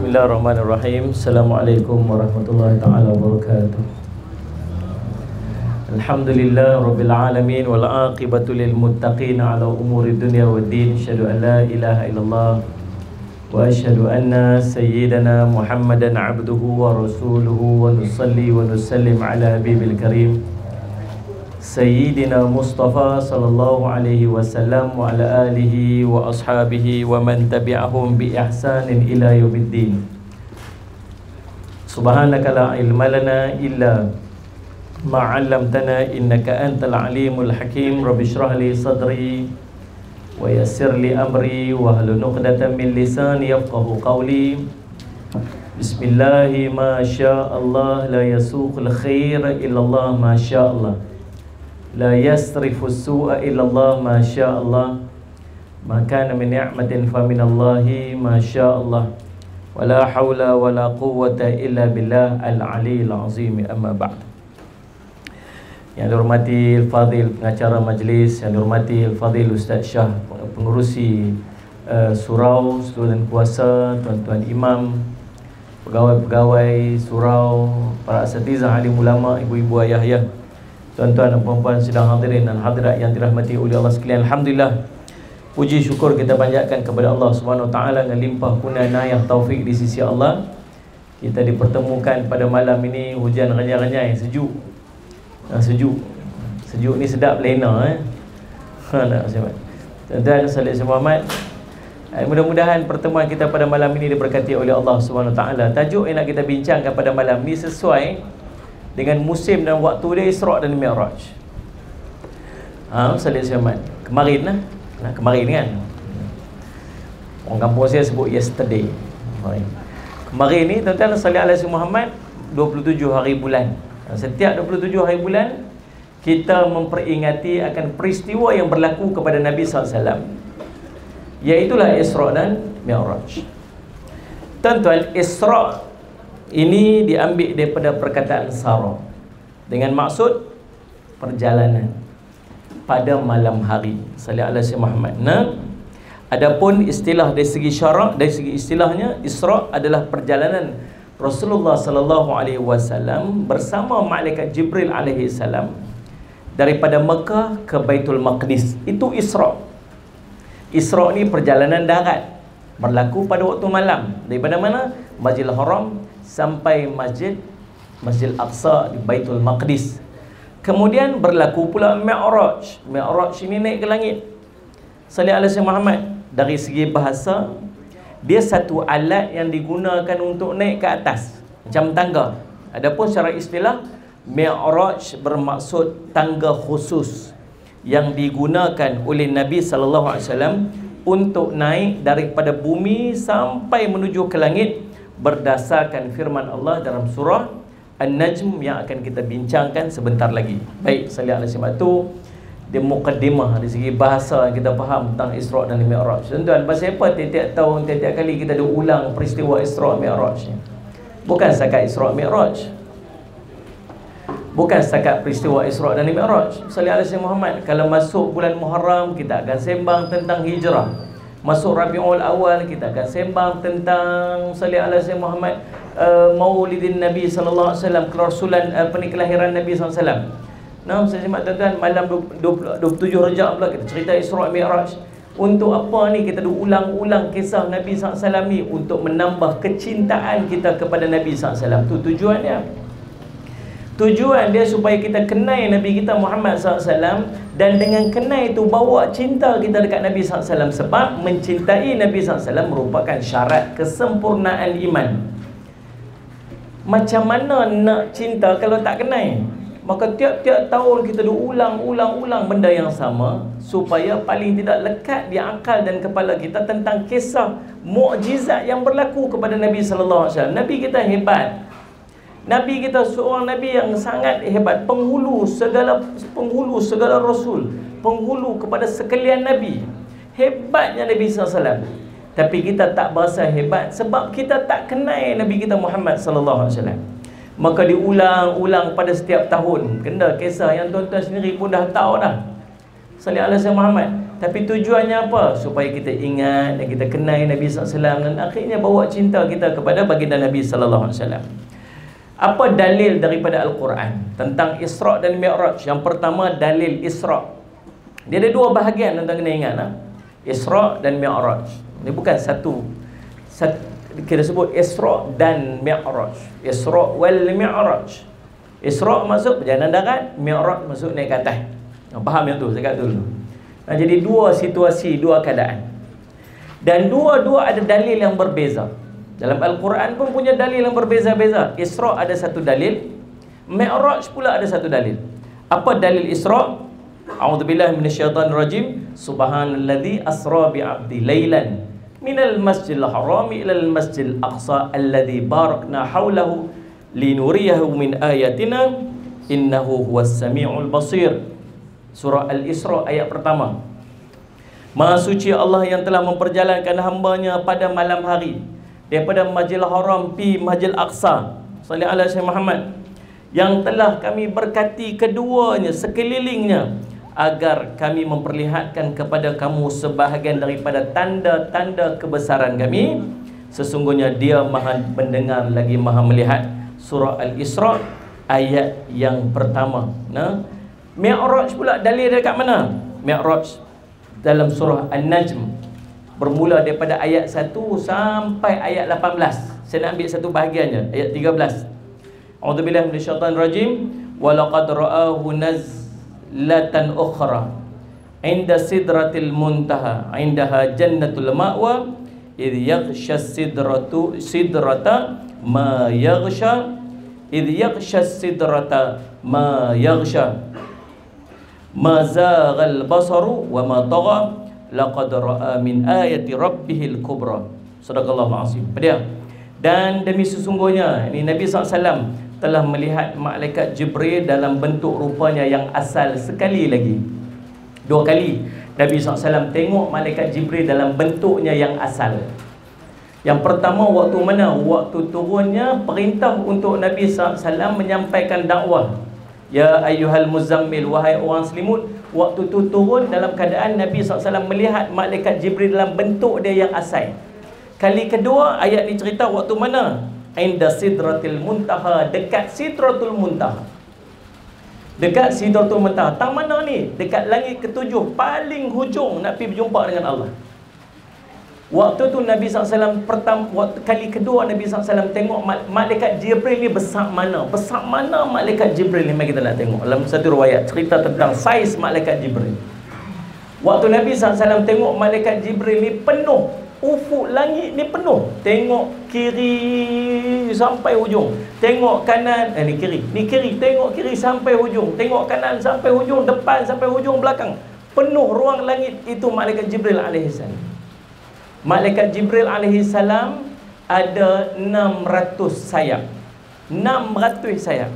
Bismillahirrahmanirrahim. Assalamualaikum warahmatullahi taala wabarakatuh. Alhamdulillah rabbil alamin wal aqibatu lil muttaqin ala umuri dunya waddin. Asyhadu an la ilaha illallah wa asyhadu anna sayyidana Muhammadan abduhu wa rasuluhu wa nusalli wa nusallim ala habibil karim Sayyidina Mustafa sallallahu alaihi wasallam wa ala alihi wa ashabihi wa man tabi'ahum bi ihsanin ila yaumiddin. Subhanaka la ilma lana illa ma 'allamtana innaka antal alimul hakim. Rabbi shrah li sadri wa yassir li amri wa hlul 'uqdatam min lisani yafqahu qawli. Bismillahi ma syaa Allah la yasuqul khair illa Allah ma syaa Allah. La yasrifu su'a illallah ma syaa Allah. Ma kana min ni'matin fa min Allahi ma syaa Allah. Wa la hawla wa la quwwata illa billah al-aliyyil azim. Amma ba'd. Yang dihormati Al-Fadhil pengacara majlis, yang dihormati Al-Fadhil Ustaz Syah pengurusi surau, seluruh dan kuasa, tuan-tuan imam, pegawai-pegawai surau, para asatizah, alim ulama, ibu-ibu, ayah-ayah, tuan-tuan dan puan-puan sedang hadirin dan hadirat yang dirahmati oleh Allah sekalian. Alhamdulillah, puji syukur kita panjatkan kepada Allah Subhanahu Wa Taala dengan limpah kurnia inayah taufik di sisi Allah. Kita dipertemukan pada malam ini, hujan renyai-renyai, sejuk. Sejuk ni sedap lena Tuan-tuan sallallahu Muhammad. Mudah-mudahan pertemuan kita pada malam ini diberkati oleh Allah Subhanahu Wa Taala. Tajuk yang nak kita bincangkan pada malam ni sesuai dengan musim dan waktu dia, Isra' dan Mi'raj. Sallallahu Muhammad. Kemarin lah. Kemarin kan. Orang kampung saya sebut yesterday. Kemarin ni tuan-tuan sallallahu Muhammad, 27 hari bulan. Setiap 27 hari bulan kita memperingati akan peristiwa yang berlaku kepada Nabi SAW, iaitulah Isra' dan Mi'raj. Tuan-tuan, Isra' ini diambil daripada perkataan Sara dengan maksud perjalanan pada malam hari. Sallallahu alaihi Muhammad. Adapun istilah dari segi syarak, dari segi istilahnya, Isra' adalah perjalanan Rasulullah sallallahu alaihi wasallam bersama malaikat Jibril alaihi salam daripada Mekah ke Baitul Maqdis. Itu Isra'. Isra' ni perjalanan darat, berlaku pada waktu malam. Daripada mana? Masjidil Haram sampai Masjid Aqsa di Baitul Maqdis. Kemudian berlaku pula Mi'raj. Mi'raj ini naik ke langit. Sallallahu alaihi Muhammad. Dari segi bahasa, dia satu alat yang digunakan untuk naik ke atas, macam tangga. Adapun secara istilah, Mi'raj bermaksud tangga khusus yang digunakan oleh Nabi sallallahu alaihi wasallam untuk naik daripada bumi sampai menuju ke langit, berdasarkan firman Allah dalam surah An-Najm yang akan kita bincangkan sebentar lagi. Baik, sallallahu alaihi wasallam itu dia muqaddimah dari segi bahasa yang kita faham tentang Isra' dan Mi'raj. Tuan-tuan, pasal apa tiap-tiap tahun, tiap-tiap kali kita ada ulang peristiwa Isra' Mi'raj ni? Bukan setakat Isra' Mi'raj. Bukan setakat peristiwa Isra' dan Mi'raj. Sallallahu alaihi Muhammad, kalau masuk bulan Muharram kita akan sembang tentang hijrah. Masuk Rabiul Awal kita akan sembang tentang sallallahu alaihi Muhammad, Maulidin Nabi sallallahu alaihi wasallam, kerasulan kelahiran Nabi sallallahu alaihi wasallam. Nah, saya simak tuan-tuan, malam 27 Rejab pula kita cerita Isra' Mi'raj. Untuk apa ni kita ulang-ulang kisah Nabi sallallahu alaihi wasallam ni? Untuk menambah kecintaan kita kepada Nabi sallallahu alaihi wasallam. Tu tujuannya. Tujuan dia supaya kita kenal Nabi kita Muhammad SAW, dan dengan kenal itu bawa cinta kita dekat Nabi SAW. Sebab mencintai Nabi SAW merupakan syarat kesempurnaan iman. Macam mana nak cinta kalau tak kenal? Maka tiap-tiap tahun kita ulang-ulang benda yang sama, supaya paling tidak lekat di akal dan kepala kita tentang kisah mukjizat yang berlaku kepada Nabi SAW. Nabi kita hebat. Nabi kita seorang Nabi yang sangat hebat, penghulu segala Rasul, penghulu kepada sekalian Nabi. Hebatnya Nabi SAW. Tapi kita tak berasa hebat sebab kita tak kenal Nabi kita Muhammad SAW. Maka diulang-ulang pada setiap tahun. Kena kisah yang tuan-tuan sendiri pun dah tahu dah. salli ala Sayyidina Muhammad. Tapi tujuannya apa? Supaya kita ingat dan kita kenal Nabi SAW, dan akhirnya bawa cinta kita kepada baginda Nabi SAW. Apa dalil daripada Al-Quran tentang Isra' dan Mi'raj? Yang pertama, dalil Isra'. Dia ada dua bahagian, tuan-tuan kena ingat. Isra' dan Mi'raj. Ini bukan satu. Kita sebut Isra' dan Mi'raj. Isra' wal Mi'raj. Isra' masuk perjalanan darat, Mi'raj masuk naik ke atas. Faham yang tu? Saya kata dulu. Jadi dua situasi, dua keadaan. Dan dua-dua ada dalil yang berbeza. Dalam Al-Quran pun punya dalil yang berbeza-beza. Isra' ada satu dalil, Mi'raj pula ada satu dalil. Apa dalil Isra'? A'udzubillahi minasyaitonirrajim. Subhanalladzi asra bi'abdi lailan minal masjidil harami ilal masjidil aqsa alladzi barakna haulahu linuriyahu min ayatina innahu huwas sami'ul basir. Surah Al-Isra ayat pertama. Maha suci Allah yang telah memperjalankan hambanya pada malam hari daripada Masjidil Haram pi Masjidil Aqsa, sallallahu alaihi wasallam Muhammad, yang telah kami berkati keduanya sekelilingnya, agar kami memperlihatkan kepada kamu sebahagian daripada tanda-tanda kebesaran kami. Sesungguhnya Dia Maha mendengar lagi Maha melihat. Surah Al-Isra ayat yang pertama. Mi'raj pula dalil dekat mana? Mi'raj dalam surah An-Najm, bermula daripada ayat 1 sampai ayat 18. Saya nak ambil satu bahagiannya, ayat 13. A'udzubillahi minasyaitonirrajim. Wa laqad ra'ahu nazlatan ukhra 'inda sidratil muntaha 'indaha jannatul ma'wa idh yaghsha sidrata ma yaghsha idh yaghsha sidrata ma yaghsha ma zaghal basaru wa ma tagha laqad ra'a min ayati rabbihil kubra. Sadaqallahu azim. Dia. Dan demi sesungguhnya ini Nabi SAW telah melihat malaikat Jibril dalam bentuk rupanya yang asal sekali lagi. Dua kali Nabi SAW tengok malaikat Jibril dalam bentuknya yang asal. Yang pertama waktu mana? Waktu turunnya perintah untuk Nabi SAW menyampaikan dakwah. Ya ayyuhal muzammil, wahai orang selimut. Waktu tu turun dalam keadaan Nabi SAW melihat malaikat Jibril dalam bentuk dia yang asal. Kali kedua ayat ni cerita waktu mana? Inda sidratil muntaha, dekat sidratul muntaha. Dekat sidratul muntaha. Tang mana ni? Dekat langit ketujuh, paling hujung nak pergi berjumpa dengan Allah. Waktu tu Nabi SAW kali kedua Nabi SAW tengok malaikat Jibril ni besar mana. Besar mana malaikat Jibril ni? Mari kita nak tengok dalam satu riwayat cerita tentang saiz malaikat Jibril. Waktu Nabi SAW tengok malaikat Jibril ni penuh, ufuk langit ni penuh. Tengok kiri sampai hujung, tengok kanan, ni kiri, tengok kiri sampai hujung, tengok kanan sampai hujung, depan sampai hujung belakang. Penuh ruang langit itu malaikat Jibril alaihissalam. Malaikat Jibril alaihissalam ada 600 sayap. 600 sayap.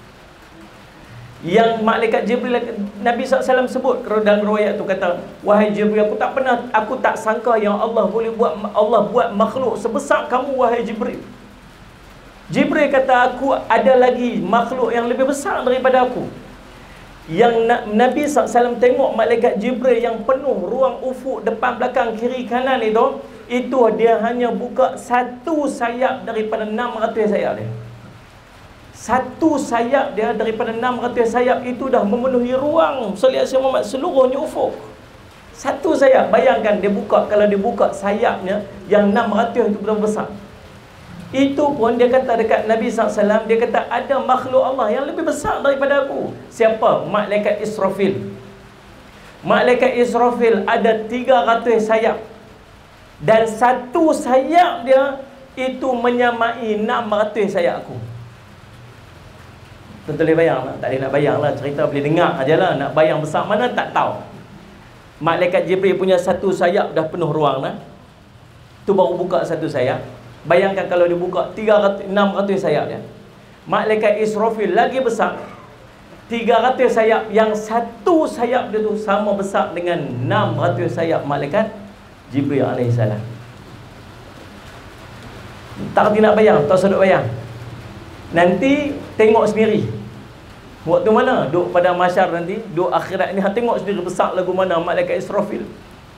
Yang malaikat Jibril, Nabi SAW sebut dalam riwayat tu, kata, wahai Jibril, aku tak sangka yang Allah buat makhluk sebesar kamu, wahai Jibril. Jibril kata, aku ada lagi makhluk yang lebih besar daripada aku. Yang Nabi SAW tengok malaikat Jibril yang penuh ruang ufuk depan belakang kiri kanan itu dia hanya buka satu sayap daripada 600 sayap dia. Satu sayap dia daripada 600 sayap itu dah memenuhi ruang Muhammad seluruhnya ufuk. Satu sayap, bayangkan dia buka, kalau dia buka sayapnya yang 600 itu berapa besar. Itu pun dia kata dekat Nabi SAW, dia kata ada makhluk Allah yang lebih besar daripada aku. Siapa? Malaikat Israfil. Malaikat Israfil ada 300 sayap. Dan satu sayap dia itu menyamai 600 sayap aku. Tentu boleh bayang lah. Tak boleh nak bayang lah, cerita boleh dengar aja lah. Nak bayang besar mana tak tahu. Malaikat Jibril punya satu sayap dah penuh ruang lah. Tu baru buka satu sayap. Bayangkan kalau dia buka 600 sayap dia. Malaikat Israfil lagi besar, 300 sayap. Yang satu sayap dia tu sama besar dengan 600 sayap malaikat Jibril alaihissalam. Tak nak bayang, tak sedut bayang. Nanti tengok sendiri. Waktu mana? Duk pada mahsyar nanti, duk akhirat ni. Tengok sendiri besar lagu mana malaikat Israfil.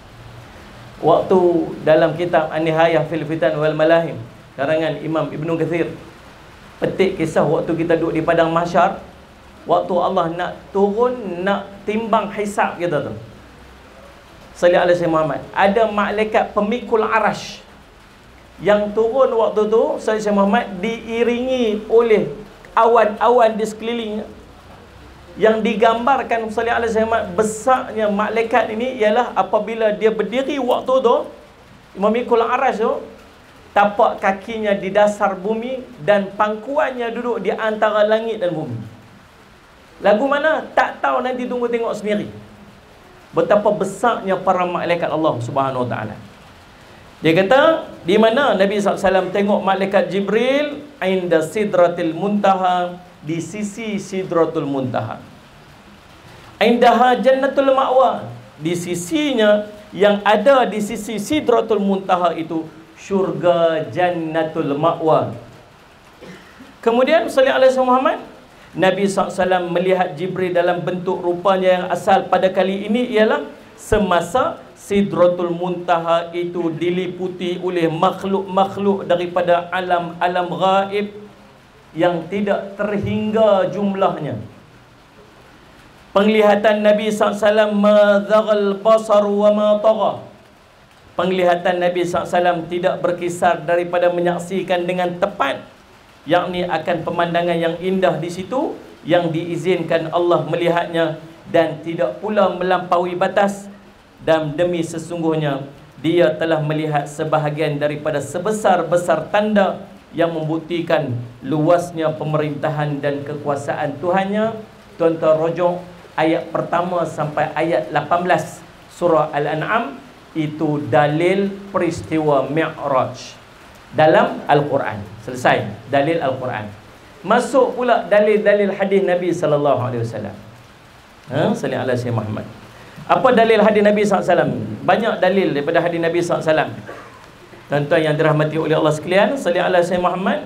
Waktu dalam kitab An-Nihayah fil Fitan wal Malahim, karangan Imam Ibnu Katsir, petik kisah waktu kita duduk di padang mahsyar, waktu Allah nak turun, nak timbang hisab kita tu. Sallallahu alaihi Muhammad. Ada malaikat pemikul arash yang turun waktu tu, sallallahu alaihi Muhammad, diiringi oleh awan-awan di sekelilingnya. Yang digambarkan sallallahu alaihi wasallam besarnya malaikat ini ialah apabila dia berdiri waktu tu, memikul arash tu, tapak kakinya di dasar bumi dan pangkuannya duduk di antara langit dan bumi. Lagu mana? Tak tahu, nanti tunggu tengok sendiri. Betapa besarnya para malaikat Allah Subhanahu Wa Taala. Dia kata, di mana Nabi SAW tengok malaikat Jibril? Inda Sidratil Muntaha, di sisi Sidratul Muntaha. Indaha Jannatul Ma'wa, di sisinya yang ada di sisi Sidratul Muntaha itu syurga Jannatul Ma'wa. Kemudian sallallahu alaihi Muhammad, Nabi SAW melihat Jibril dalam bentuk rupanya yang asal pada kali ini ialah semasa Sidratul Muntaha itu diliputi oleh makhluk-makhluk daripada alam-alam gaib yang tidak terhingga jumlahnya. Penglihatan Nabi SAW madzaghal basar wa ma tagha. Penglihatan Nabi SAW tidak berkisar daripada menyaksikan dengan tepat, yakni akan pemandangan yang indah di situ yang diizinkan Allah melihatnya, dan tidak pula melampaui batas. Dan demi sesungguhnya dia telah melihat sebahagian daripada sebesar-besar tanda yang membuktikan luasnya pemerintahan dan kekuasaan Tuhannya. Tuan-tuan rujuk ayat pertama sampai ayat 18 surah Al-An'am, itu dalil peristiwa Mi'raj dalam Al-Quran. Selesai dalil Al-Quran. Masuk pula dalil-dalil hadis Nabi sallallahu alaihi wasallam. Sallallahu alaihi Muhammad. Apa dalil hadis Nabi SAW? Banyak dalil daripada hadis Nabi SAW. Tuan-tuan yang dirahmati oleh Allah sekalian, sallallahu alaihi Muhammad,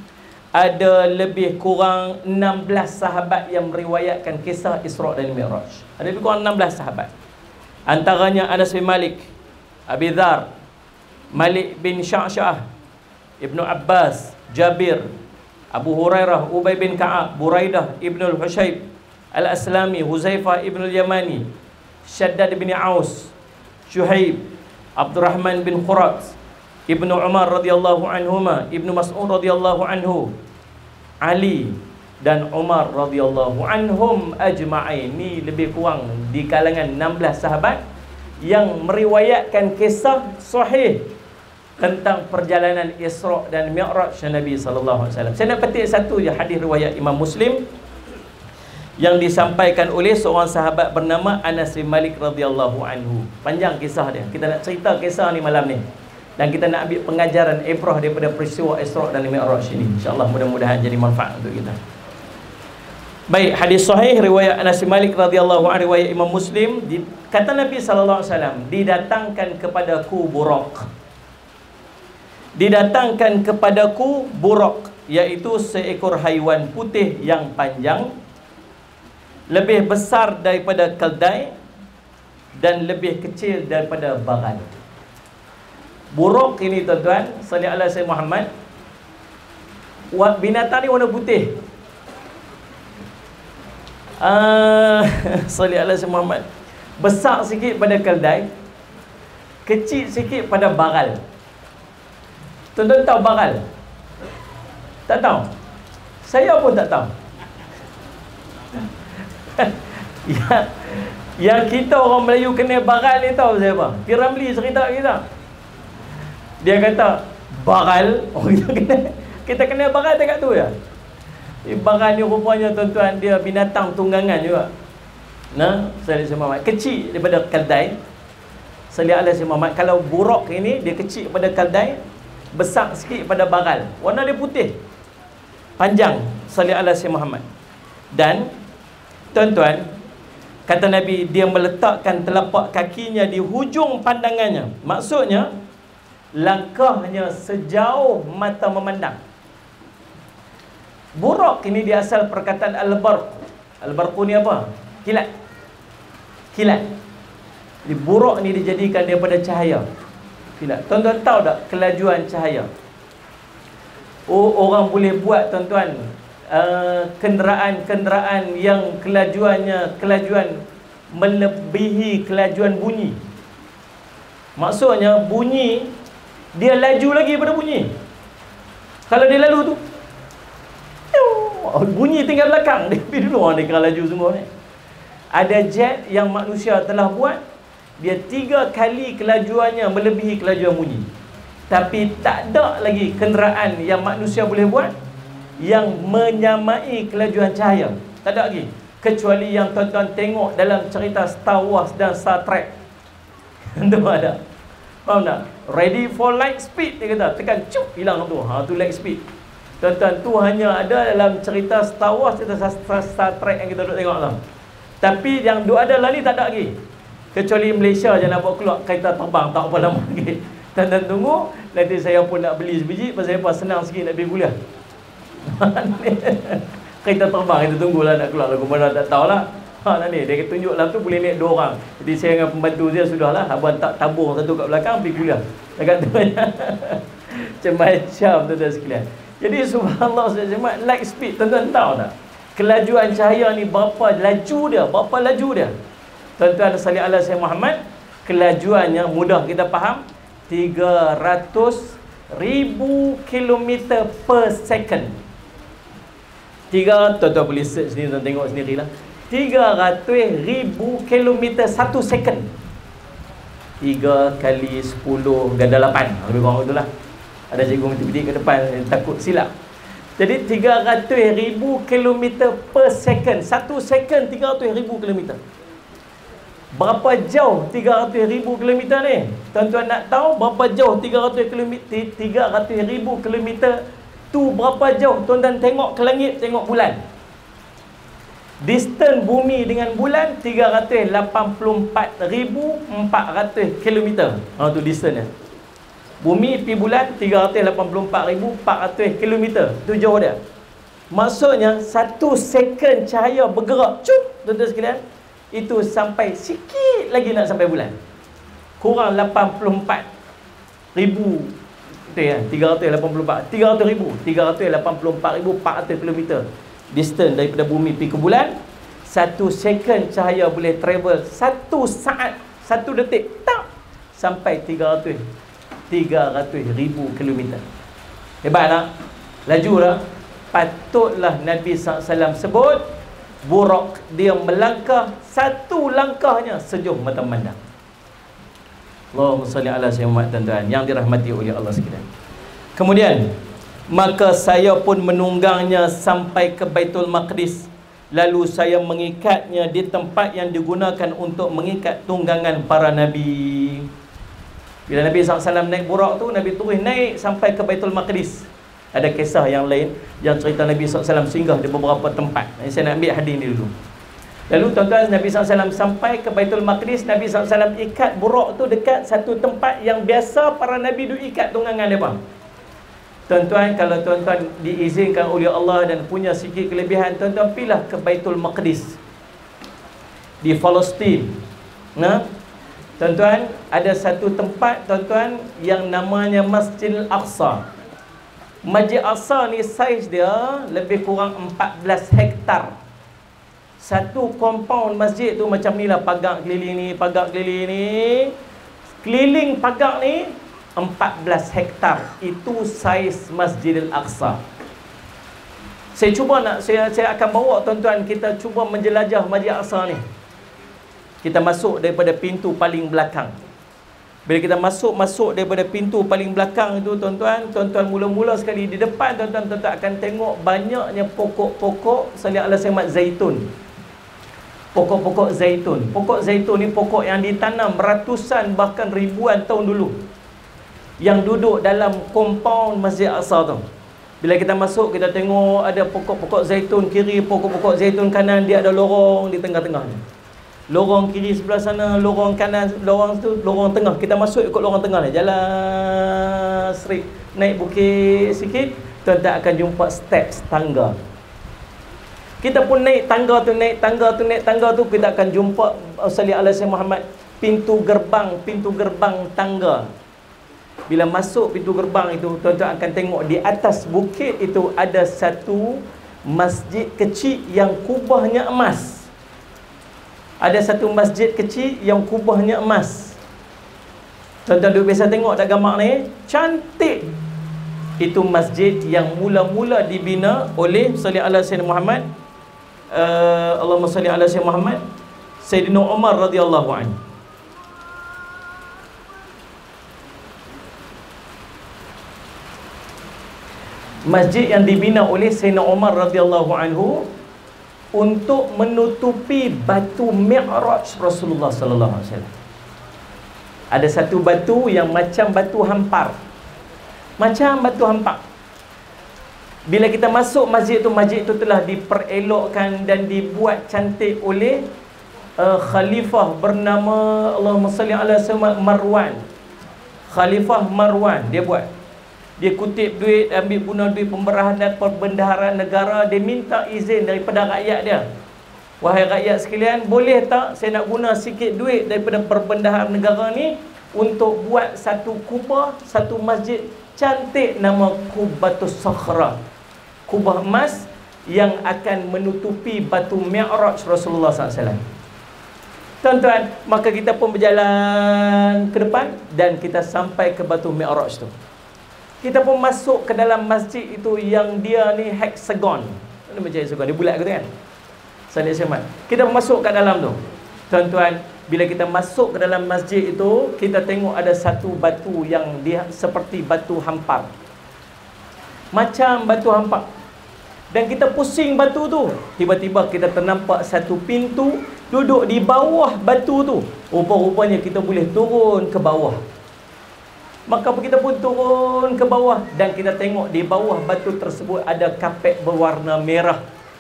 ada lebih kurang 16 sahabat yang meriwayatkan kisah Isra' dan Mi'raj. Ada lebih kurang 16 sahabat. Antaranya Anas bin Malik, Abi Dzar, Malik bin Sya'sya'ah, Ibnu Abbas, Jabir, Abu Hurairah, Ubay bin Ka'ab, Buraidah Ibnu Al-Hushayb Al-Aslami, Huzaifah Ibnu Al-Yamani, Shaddad bin Aus, Syuhaib, Abdurrahman bin Khurat, Ibnu Umar radhiyallahu anhuma, Ibnu Mas'ud radhiyallahu anhu, Ali dan Umar radhiyallahu anhum ajma'in. Ini lebih kurang di kalangan 16 sahabat yang meriwayatkan kisah sahih tentang perjalanan Isra' dan Mi'raj Nabi sallallahu alaihi wasallam. Saya nak petik satu je hadis riwayat Imam Muslim yang disampaikan oleh seorang sahabat bernama Anas bin Malik radhiyallahu anhu. Panjang kisah dia. Kita nak cerita kisah ni malam ni, dan kita nak ambil pengajaran ibrah daripada peristiwa Isra' dan Mi'raj ini. InsyaAllah mudah-mudahan jadi manfaat untuk kita. Baik, hadis sahih riwayat Anas bin Malik radhiyallahu anhu, riwayat Imam Muslim. Kata Nabi sallallahu alaihi wasallam, didatangkan kepadaku Buraq. Didatangkan kepadaku Buraq, iaitu seekor haiwan putih yang panjang, lebih besar daripada keldai dan lebih kecil daripada bagal. Buraq ini tuan-tuan, sallallahu alaihi Muhammad, binatang ni warna putih. Sallallahu alaihi Muhammad, besar sikit pada keldai, kecil sikit pada bagal. Tuan-tuan tahu bagal? Tak tahu? Saya pun tak tahu. Yang kita orang Melayu kena bagal ni tahu saya apa? P. Ramlee cerita kita. Dia kata bagal, kita kena bagal dekat tu ya. Bagal ni rupanya tuan-tuan dia binatang tunggangan juga. Nah, sallallahu alaihi Muhammad, kecil daripada keldai. Sallallahu alaihi Muhammad, kalau Buraq ini dia kecil pada keldai, besar sikit pada bagal. Warna dia putih, panjang. Sallallahu alaihi Muhammad. Dan tuan-tuan, kata Nabi, dia meletakkan telapak kakinya di hujung pandangannya. Maksudnya langkahnya sejauh mata memandang. Buraq ini dia asal perkataan al-barq, Al-barqu ni apa? Kilat. Kilat. Jadi buruk ni dijadikan daripada cahaya. Kilat. Tuan-tuan tahu tak kelajuan cahaya? Orang boleh buat tuan-tuan kenderaan-kenderaan yang kelajuan melebihi kelajuan bunyi. Maksudnya bunyi dia laju lagi pada bunyi. Kalau dia lalu tu bunyi tinggal belakang, dia pergi dulu dia kena laju sungguh ni. Ada jet yang manusia telah buat, dia 3 kali kelajuannya melebihi kelajuan bunyi. Tapi tak ada lagi kenderaan yang manusia boleh buat yang menyamai kelajuan cahaya. Tak ada lagi. Kecuali yang tuan-tuan tengok dalam cerita Star Wars dan Star Trek. Itu ada. Faham tak? Ready for light speed, dia kata. Tekan cup, hilang tu. Tu light speed. Tuan-tuan, tu hanya ada dalam cerita Star Wars, cerita Star Trek yang kita duduk tengok tu. Tapi yang duk ada lah ni tak ada lagi. Kecuali Malaysia je nak buat keluar kereta terbang, tak apa lama lagi. Tuan-tuan tunggu, nanti saya pun nak beli sebiji, pasal apa senang sikit nak pergi kuliah. Kereta terbang, kita tunggulah nak keluar lagu mana tak tahulah. Ni dia tunjuk lah tu boleh naik 2 orang. Jadi saya dengan pembantu dia sudahlah, abang tak tabung satu kat belakang pergi kuliah. Dekat tu macam-macam tuan-tuan sekalian. Jadi subhanallah, light speed, tuan-tuan tahu tak? Kelajuan cahaya ni berapa laju dia? Berapa laju dia? Tuan-tuan salli ala Sayyidina Muhammad, kelajuannya mudah kita faham, 300,000 km per second. Tuan-tuan boleh search sendiri, tuan tengok sendirilah. 300,000 km 1 second. 3 kali 10 ganda 8, lebih kurang itulah. Ada cikgu matematik ke depan, takut silap. Jadi 300,000 km per second. 1 second 300,000 km. Berapa jauh 300,000 km ni? Tuan-tuan nak tahu berapa jauh 300,000 km tu berapa jauh? Tuan-tuan tengok ke langit, tengok bulan. Distance bumi dengan bulan 384,400 km. Tu distance dia. Bumi pergi bulan 384,400 km. Tu jauh dia. Maksudnya 1 second cahaya bergerak, cup, tuan-tuan sekalian, itu sampai sikit lagi nak sampai bulan. Kurang 84,000. Betul ya? 384,400 km. Distance daripada bumi pergi ke bulan. 1 second cahaya boleh travel 1 saat, 1 detik, tak, sampai 300,000 km. Hebat tak? Laju tak? Patutlah Nabi SAW sebut, Buraq dia melangkah, 1 langkahnya sejauh mata memandang. Allahumma salli ala sayyidina Muhammad, tuan-tuan yang dirahmati oleh Allah sekalian. Kemudian, maka saya pun menunggangnya sampai ke Baitul Maqdis. Lalu saya mengikatnya di tempat yang digunakan untuk mengikat tunggangan para Nabi. Bila Nabi SAW naik Buraq tu, Nabi terus naik sampai ke Baitul Maqdis. Ada kisah yang lain yang cerita Nabi SAW singgah di beberapa tempat. Saya nak ambil hadis ni dulu. Lalu tuan-tuan, Nabi SAW sampai ke Baitul Maqdis. Nabi SAW ikat Buraq tu dekat satu tempat yang biasa para Nabi duk ikat tunggangan mereka. Tuan-tuan, kalau tuan-tuan diizinkan oleh Allah dan punya sikit kelebihan, tuan-tuan pilah ke Baitul Maqdis di Palestin. Tuan-tuan, ada satu tempat tuan-tuan yang namanya Masjidil Aqsa. Masjid Aqsa ni saiz dia lebih kurang 14 hektar. Satu compound masjid tu macam ni lah, pagar keliling ni, pagar keliling ni. Keliling pagar ni 14 hektar. Itu saiz Masjidil Aqsa. Saya akan bawa tuan-tuan kita cuba menjelajah Masjid Aqsa ni. Kita masuk daripada pintu paling belakang. Bila kita masuk daripada pintu paling belakang itu, tuan-tuan mula-mula sekali di depan tuan-tuan akan tengok banyaknya pokok-pokok salih ala Sayyidina zaitun. Pokok-pokok zaitun. Pokok zaitun ni pokok yang ditanam ratusan bahkan ribuan tahun dulu, yang duduk dalam compound Masjid Aqsa tu. Bila kita masuk, kita tengok ada pokok-pokok zaitun kiri, pokok-pokok zaitun kanan, dia ada lorong di tengah-tengah ni. Lorong kiri sebelah sana, lorong kanan, lorong tu, lorong tengah. Kita masuk ikut lorong tengah ni, jalan straight, naik bukit sikit, tuan-tuan akan jumpa steps tangga. Kita pun naik tangga tu, naik tangga tu, kita akan jumpa salli ala Sayyidina Muhammad, pintu gerbang tangga. Bila masuk pintu gerbang itu, tuan-tuan akan tengok di atas bukit itu ada satu masjid kecil yang kubahnya emas. Ada satu masjid kecil yang kubahnya emas. Tuan-tuan duk biasa tengok tak gambar ni? Cantik. Itu masjid yang mula-mula dibina oleh salli ala Sayyidina Muhammad, Allahumma salli ala Sayyidina Muhammad, Sayyidina Umar radhiyallahu anhu. Masjid yang dibina oleh Sayyidina Umar radhiyallahu anhu untuk menutupi batu Mi'raj Rasulullah sallallahu alaihi wasallam. Ada satu batu yang macam batu hampar. Bila kita masuk masjid itu telah diperelokkan dan dibuat cantik oleh khalifah bernama, Allahumma salli ala Sayyidina Marwan. Khalifah Marwan dia buat. Dia kutip duit, ambil guna duit pembendaharaan negara. Dia minta izin daripada rakyat dia. Wahai rakyat sekalian, boleh tak saya nak guna sikit duit daripada perbendaharaan negara ni untuk buat satu kubah, satu masjid cantik nama Kubatus Sakhra, kubah emas yang akan menutupi batu Mi'raj Rasulullah SAW. Tuan-tuan, maka kita pun berjalan ke depan dan kita sampai ke batu Mi'raj tu. Kita pun masuk ke dalam masjid itu yang dia ni hexagon. Ini macam hexagon, dia bulat ke tu kan? Salih Syamad. Kita masuk ke dalam tu. Tuan-tuan, bila kita masuk ke dalam masjid itu, kita tengok ada satu batu yang dia seperti batu hampar. Macam batu hampar. Dan kita pusing batu tu. Tiba-tiba kita ternampak satu pintu duduk di bawah batu tu. Rupa-rupanya kita boleh turun ke bawah. Maka kita pun turun ke bawah dan kita tengok di bawah batu tersebut ada kapet berwarna merah.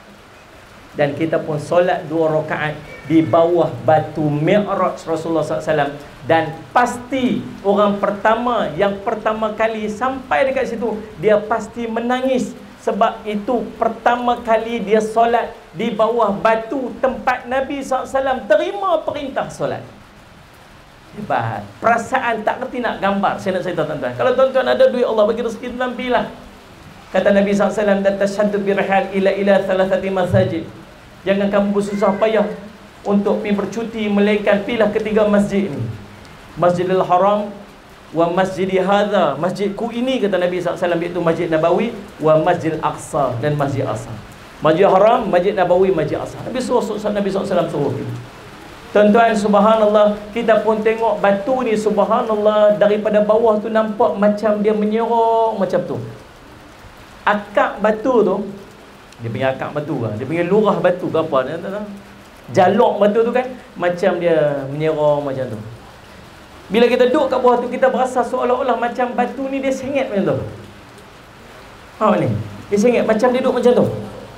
Dan kita pun solat 2 rakaat di bawah batu Mi'raj Rasulullah SAW. Dan pasti orang pertama yang pertama kali sampai dekat situ, dia pasti menangis. Sebab itu pertama kali dia solat di bawah batu tempat Nabi SAW terima perintah solat. Hebat. Perasaan tak kerti nak gambar. Saya nak cerita tuan-tuan. Kalau tuan-tuan ada duit, Allah bagi rezeki, tuan pilih. Kata Nabi SAW, dan tasyaddu birhal ila thalathati masajid. Jangan kamu bersusah payah untuk pergi bercuti, melainkan pilih ketiga masjid ni. Masjidil Haram wa masjidi hadha, masjidku ini kata Nabi SAW, iaitu Masjid Nabawi, wa Masjid Aqsa dan Masjid Aqsa. Masjid Haram, Masjid Nabawi, Masjid Aqsa. Nabi SAW suruh. Tuan-tuan, subhanallah, kita pun tengok batu ni, subhanallah, daripada bawah tu nampak macam dia menyerong macam tu. Akak batu tu, dia punya akak batu ke, dia punya lurah batu ke apa, jalok batu tu kan, macam dia menyerong macam tu. Bila kita duduk kat bawah tu, kita berasa seolah-olah macam batu ni dia sengit macam tu. Ni, dia sengit macam dia duduk macam tu.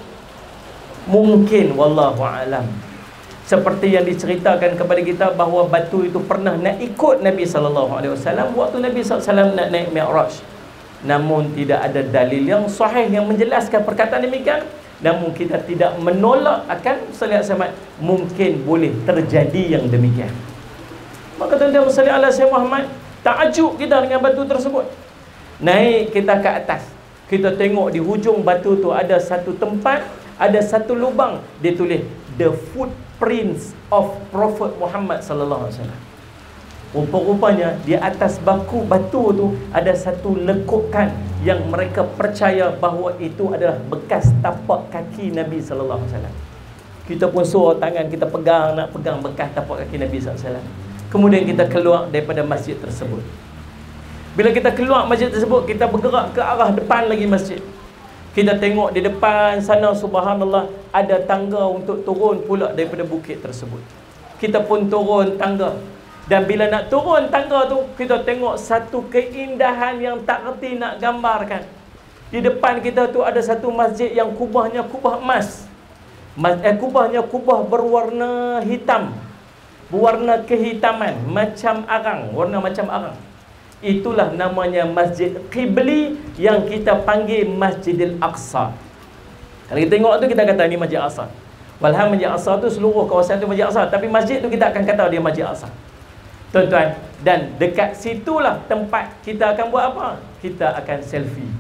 Mungkin, wallahu a'lam, seperti yang diceritakan kepada kita bahawa batu itu pernah nak ikut Nabi SAW waktu Nabi SAW nak naik Mi'raj. Namun tidak ada dalil yang sahih yang menjelaskan perkataan demikian. Namun kita tidak menolak akan salli ala mungkin boleh terjadi yang demikian. Maka tuan-tuan salli ala Sayyidina Muhammad, takjub kita dengan batu tersebut. Naik kita ke atas, kita tengok di hujung batu tu ada satu tempat, ada satu lubang, dia tulis the footprints of Prophet Muhammad sallallahu alaihi wasallam. Rupa-rupanya di atas batu tu ada satu lekukan yang mereka percaya bahawa itu adalah bekas tapak kaki Nabi sallallahu alaihi wasallam. Kita pun suruh tangan kita pegang, nak pegang bekas tapak kaki Nabi sallallahu alaihi wasallam. Kemudian kita keluar daripada masjid tersebut. Bila kita keluar masjid tersebut, kita bergerak ke arah depan lagi masjid. Kita tengok di depan sana, subhanallah, ada tangga untuk turun pula daripada bukit tersebut. Kita pun turun tangga. Dan bila nak turun tangga tu, kita tengok satu keindahan yang tak reti nak gambarkan. Di depan kita tu ada satu masjid yang kubahnya kubah emas. Kubahnya kubah berwarna hitam, berwarna kehitaman, macam arang, warna macam arang. Itulah namanya Masjid Qibli yang kita panggil Masjidil Aqsa. Kalau kita tengok tu, kita kata ni Masjid Aqsa. Walhal Masjid Aqsa tu seluruh kawasan tu Masjid Aqsa, tapi masjid tu kita akan kata dia Masjid Aqsa. Tuan-tuan, dan dekat situlah tempat kita akan buat apa? Kita akan selfie.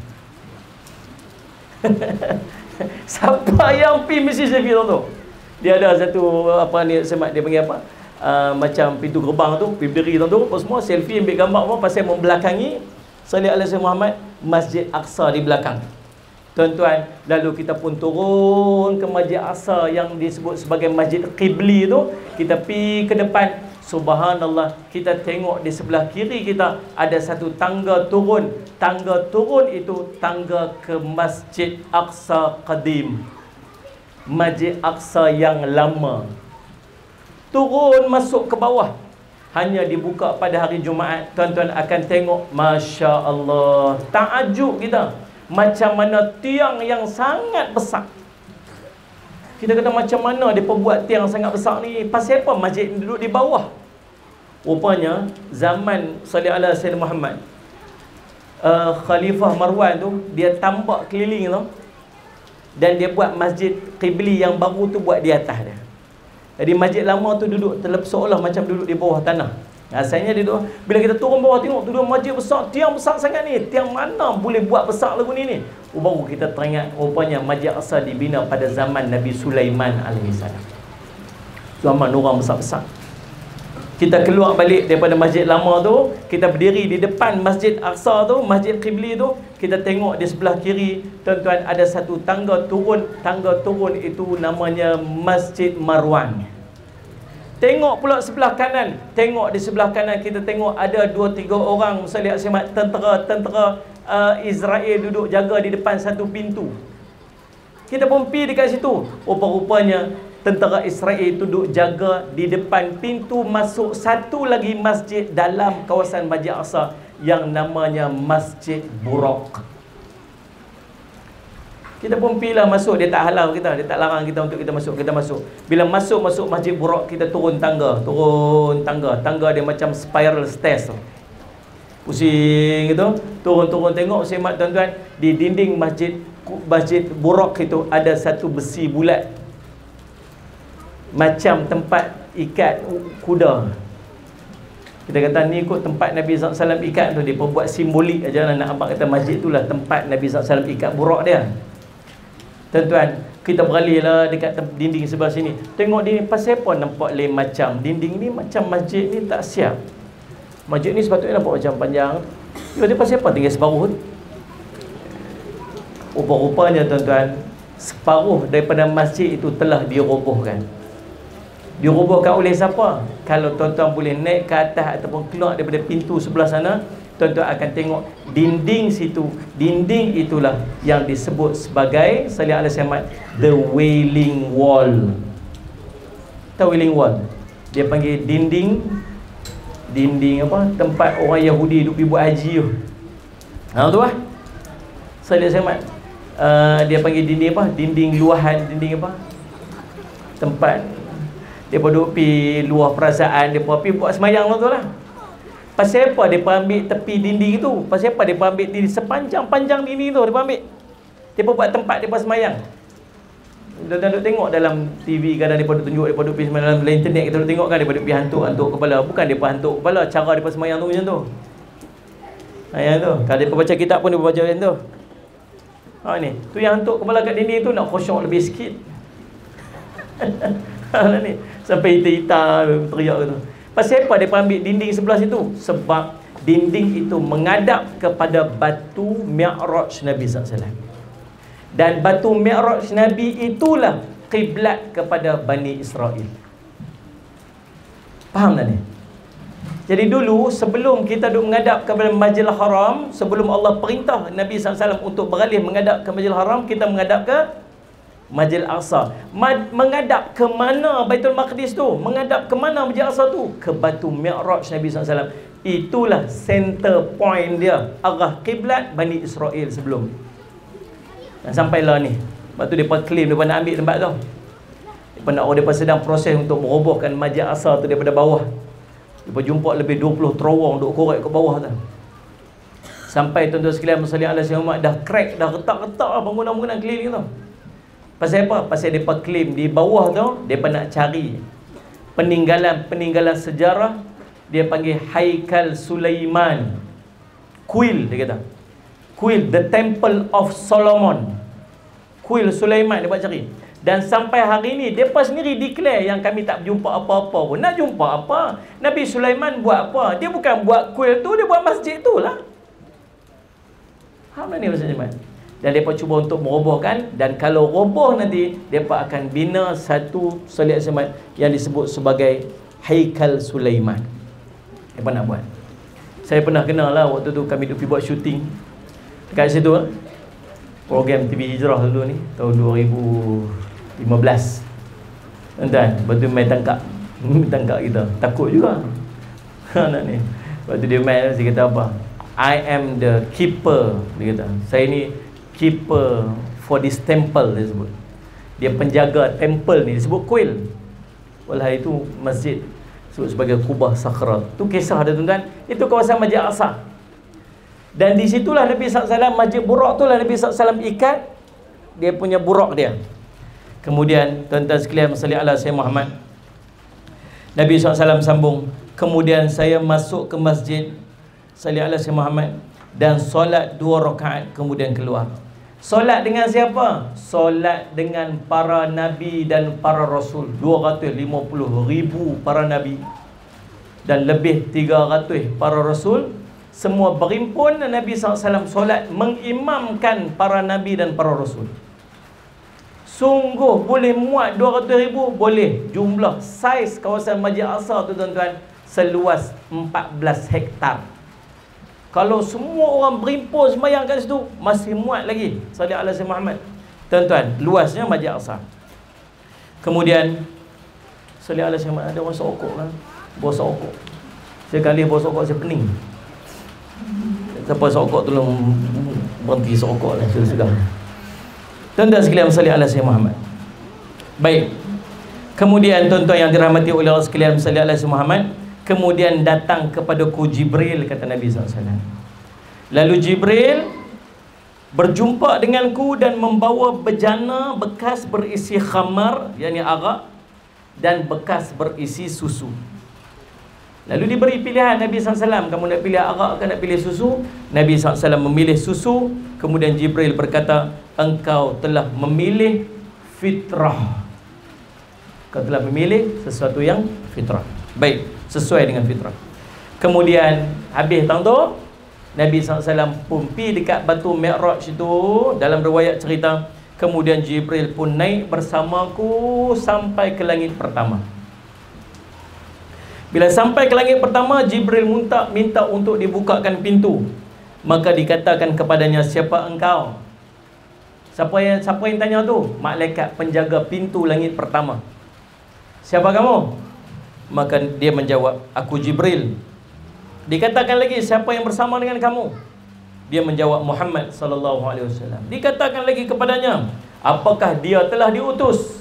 Siapa yang pergi mesti selfie tu? Dia ada satu apa ni, semat dia panggil apa? Macam pintu gerbang tu, pergi berdiri tu, semua selfie, ambil gambar apa pasal membelakangi sallallahu alaihi wasallam Muhammad, Masjid Aqsa di belakang. Tuan-tuan, lalu kita pun turun ke Masjid Aqsa yang disebut sebagai Masjid Qibli tu. Kita pergi ke depan. Subhanallah, kita tengok di sebelah kiri kita ada satu tangga turun. Tangga turun itu tangga ke Masjid Aqsa Qadim, Masjid Aqsa yang lama. Turun masuk ke bawah, hanya dibuka pada hari Jumaat. Tuan-tuan akan tengok, Masya Allah, takjub kita, macam mana tiang yang sangat besar. Kita kata macam mana dia buat tiang sangat besar ni? Pasal apa masjid duduk di bawah? Rupanya zaman sallallahu alaihi wasallam Muhammad, Khalifah Marwan tu, dia tambak keliling tu, dan dia buat Masjid Qibli yang baru tu buat di atas dia. Jadi masjid lama tu duduk seolah macam duduk di bawah tanah. Asalnya dia duduk, bila kita turun bawah tengok tu, duduk masjid besar, tiang besar sangat ni. Tiang mana boleh buat besar lagu ni? Baru kita teringat, rupanya Masjid Aqsa dibina pada zaman Nabi Sulaiman alaihissalam. Zaman orang besar-besar. Kita keluar balik daripada masjid lama tu, kita berdiri di depan Masjid Aqsa tu, Masjid Qibli tu. Kita tengok di sebelah kiri, tuan-tuan, ada satu tangga turun. Tangga turun itu namanya Masjid Marwan. Tengok pula sebelah kanan. Tengok di sebelah kanan, kita tengok ada 2-3 orang Muslihat Semat, tentera Israel duduk jaga di depan satu pintu. Kita pun pergi dekat situ. Rupa-rupanya tentera Israel duduk jaga di depan pintu masuk satu lagi masjid dalam kawasan Masjid Aqsa yang namanya Masjid Buraq. Kita pun pergilah masuk, dia tak halau kita, dia tak larang kita untuk kita masuk. Kita masuk. Bila masuk Masjid Buraq, kita turun tangga. Tangga dia macam spiral stairs tu. Pusing gitu, turun tengok semat tuan-tuan, di dinding Masjid Buraq itu ada satu besi bulat macam tempat ikat kuda. Kita kata ni kot tempat Nabi SAW ikat tu. Dia pun buat simbolik aja, nak abang kata masjid itulah tempat Nabi SAW ikat burak dia. Tuan-tuan, kita beralih lah dekat dinding sebelah sini. Tengok dinding, pasal apa nampak lain macam? Dinding ni macam masjid ni tak siap. Masjid ni sepatutnya nampak macam panjang. Dia pasal apa tinggal separuh tu? Rupa-rupanya tuan-tuan, separuh daripada masjid itu telah dirobohkan. Dirobohkan oleh siapa? Kalau tuan-tuan boleh naik ke atas ataupun keluar daripada pintu sebelah sana, tuan-tuan akan tengok dinding situ. Dinding itulah yang disebut sebagai sallallahu alaihi wasallam the Wailing Wall. Tahu Wailing Wall? Dia panggil dinding apa? Tempat orang Yahudi duduk pergi buat haji tu. Tu lah sallallahu alaihi wasallam. Dia panggil dinding apa? Dinding luahan, dinding apa? Tempat dia duduk pergi luar perasaan, dia pergi buat semayang tu lah. Pasal apa dia ambil tepi dinding tu? Pasal apa dia ambil dinding sepanjang-panjang dinding tu? Dia ambil, dia buat tempat dia semayang. Dia duduk tengok dalam TV, kadang dia tunjuk, dia duduk pergi semayang dalam internet, kita duduk tengok kan, dia duduk pergi hantuk kepala. Bukan dia hantuk kepala, cara dia semayang tu macam tu. Yang tu, kalau dia baca kitab pun dia baca macam tu. Ni, tu yang hantuk kepala kat dinding tu nak khusyuk lebih sikit. Ni sampai hitam-hitam teriak tu. Pasal apa dia ambil dinding sebelah situ? Sebab dinding itu menghadap kepada batu Mi'raj Nabi SAW. Dan batu Mi'raj Nabi itulah kiblat kepada Bani Israel. Faham tak ni? Jadi dulu sebelum kita duk menghadap kepada Masjidil Haram, sebelum Allah perintah Nabi SAW untuk beralih menghadap ke Masjidil Haram, kita menghadap ke Masjid Aqsa. Menghadap ke mana Baitul Maqdis tu? Menghadap ke mana Masjid Aqsa tu? Ke batu Mi'raj Nabi SAW. Itulah center point dia, arah kiblat Bani Israel sebelum. Dan sampailah ni. Lepas tu mereka claim mereka nak ambil tempat tu. Mereka sedang proses untuk merobohkan Masjid Aqsa tu daripada bawah. Mereka jumpa lebih 20 terowong duk korek ke bawah tu. Sampai tuan-tuan sekalian, sallallahu alaihi wasallam, dah crack, dah retak-retak lah bangunan-bangunan keliling tu. Pasal apa? Pasal mereka claim di bawah tu mereka nak cari peninggalan sejarah. Dia panggil Haikal Sulaiman, kuil, dia kata kuil, the Temple of Solomon, kuil Sulaiman dia buat cari. Dan sampai hari ni mereka sendiri declare yang kami tak jumpa apa-apa pun. Nak jumpa apa? Nabi Sulaiman buat apa? Dia bukan buat kuil tu, dia buat masjid tu lah. Mana ni maksudnya? Dan mereka cuba untuk merobohkan. Dan kalau roboh nanti, mereka akan bina satu solat semat yang disebut sebagai Haikal Sulaiman. Mereka nak buat. Saya pernah kenal lah, waktu tu kami pergi buat syuting dekat situ lah. Program TV Hijrah dulu ni, tahun 2015. Tuan-tuan, lepas tu main tangkap kita. Takut juga anak ni. Waktu dia main, dia kata apa? I am the keeper, dia kata. Saya ni keeper for this temple, dia sebut. Dia penjaga temple ni, disebut kuil. Walau itu masjid, disebut sebagai Kubah Sakhra. Tu kisah dia, tuan-tuan. Itu kawasan Masjid Aqsa. Dan di situlah Nabi SAW, Masjid Burak tu lah Nabi SAW ikat dia punya burak dia. Kemudian tuan-tuan sekalian, salli ala Sayyidina Muhammad. Nabi SAW sambung, kemudian saya masuk ke masjid, salli ala Sayyidina Muhammad, dan solat 2 rakaat, kemudian keluar. Solat dengan siapa? Solat dengan para nabi dan para rasul. 250,000 para nabi dan lebih 300 para rasul. Semua berimpun dan Nabi SAW solat mengimamkan para nabi dan para rasul. Sungguh boleh muat 200,000? Boleh. Jumlah saiz kawasan Masjid Aqsa tu, tuan-tuan, seluas 14 hektar. Kalau semua orang berimpun sembahyang kat situ, masih muat lagi. Sallallahu alaihi Muhammad. Tuan-tuan, luasnya Masjid Aqsa. Kemudian sallallahu alaihi Muhammad, ada orang sokok kan? Bawa sokok. Sekali bawa sokok saya pening. Siapa sokok tolong berhenti sokok lah, sudah. Tuan-tuan sekalian, sallallahu alaihi Muhammad. Baik. Kemudian tuan-tuan yang dirahmati oleh Allah sekalian, sallallahu alaihi Muhammad, kemudian datang kepadaku Jibril, kata Nabi SAW. Lalu Jibril berjumpa denganku dan membawa bejana bekas berisi khamar, yakni arak, dan bekas berisi susu. Lalu diberi pilihan Nabi SAW, kamu nak pilih arak ke nak pilih susu? Nabi SAW memilih susu. Kemudian Jibril berkata, engkau telah memilih fitrah. Kau telah memilih sesuatu yang fitrah. Baik, sesuai dengan fitrah. Kemudian habis tahun tu, Nabi SAW pun pergi dekat batu Mi'raj itu. Dalam riwayat cerita, kemudian Jibril pun naik bersamaku sampai ke langit pertama. Bila sampai ke langit pertama, Jibril minta untuk dibukakan pintu. Maka dikatakan kepadanya, siapa engkau? Siapa yang tanya tu? Malaikat penjaga pintu langit pertama. Siapa kamu? Maka dia menjawab, aku Jibril. Dikatakan lagi, siapa yang bersama dengan kamu? Dia menjawab, Muhammad sallallahu alaihi wasallam. Dikatakan lagi kepadanya, apakah dia telah diutus?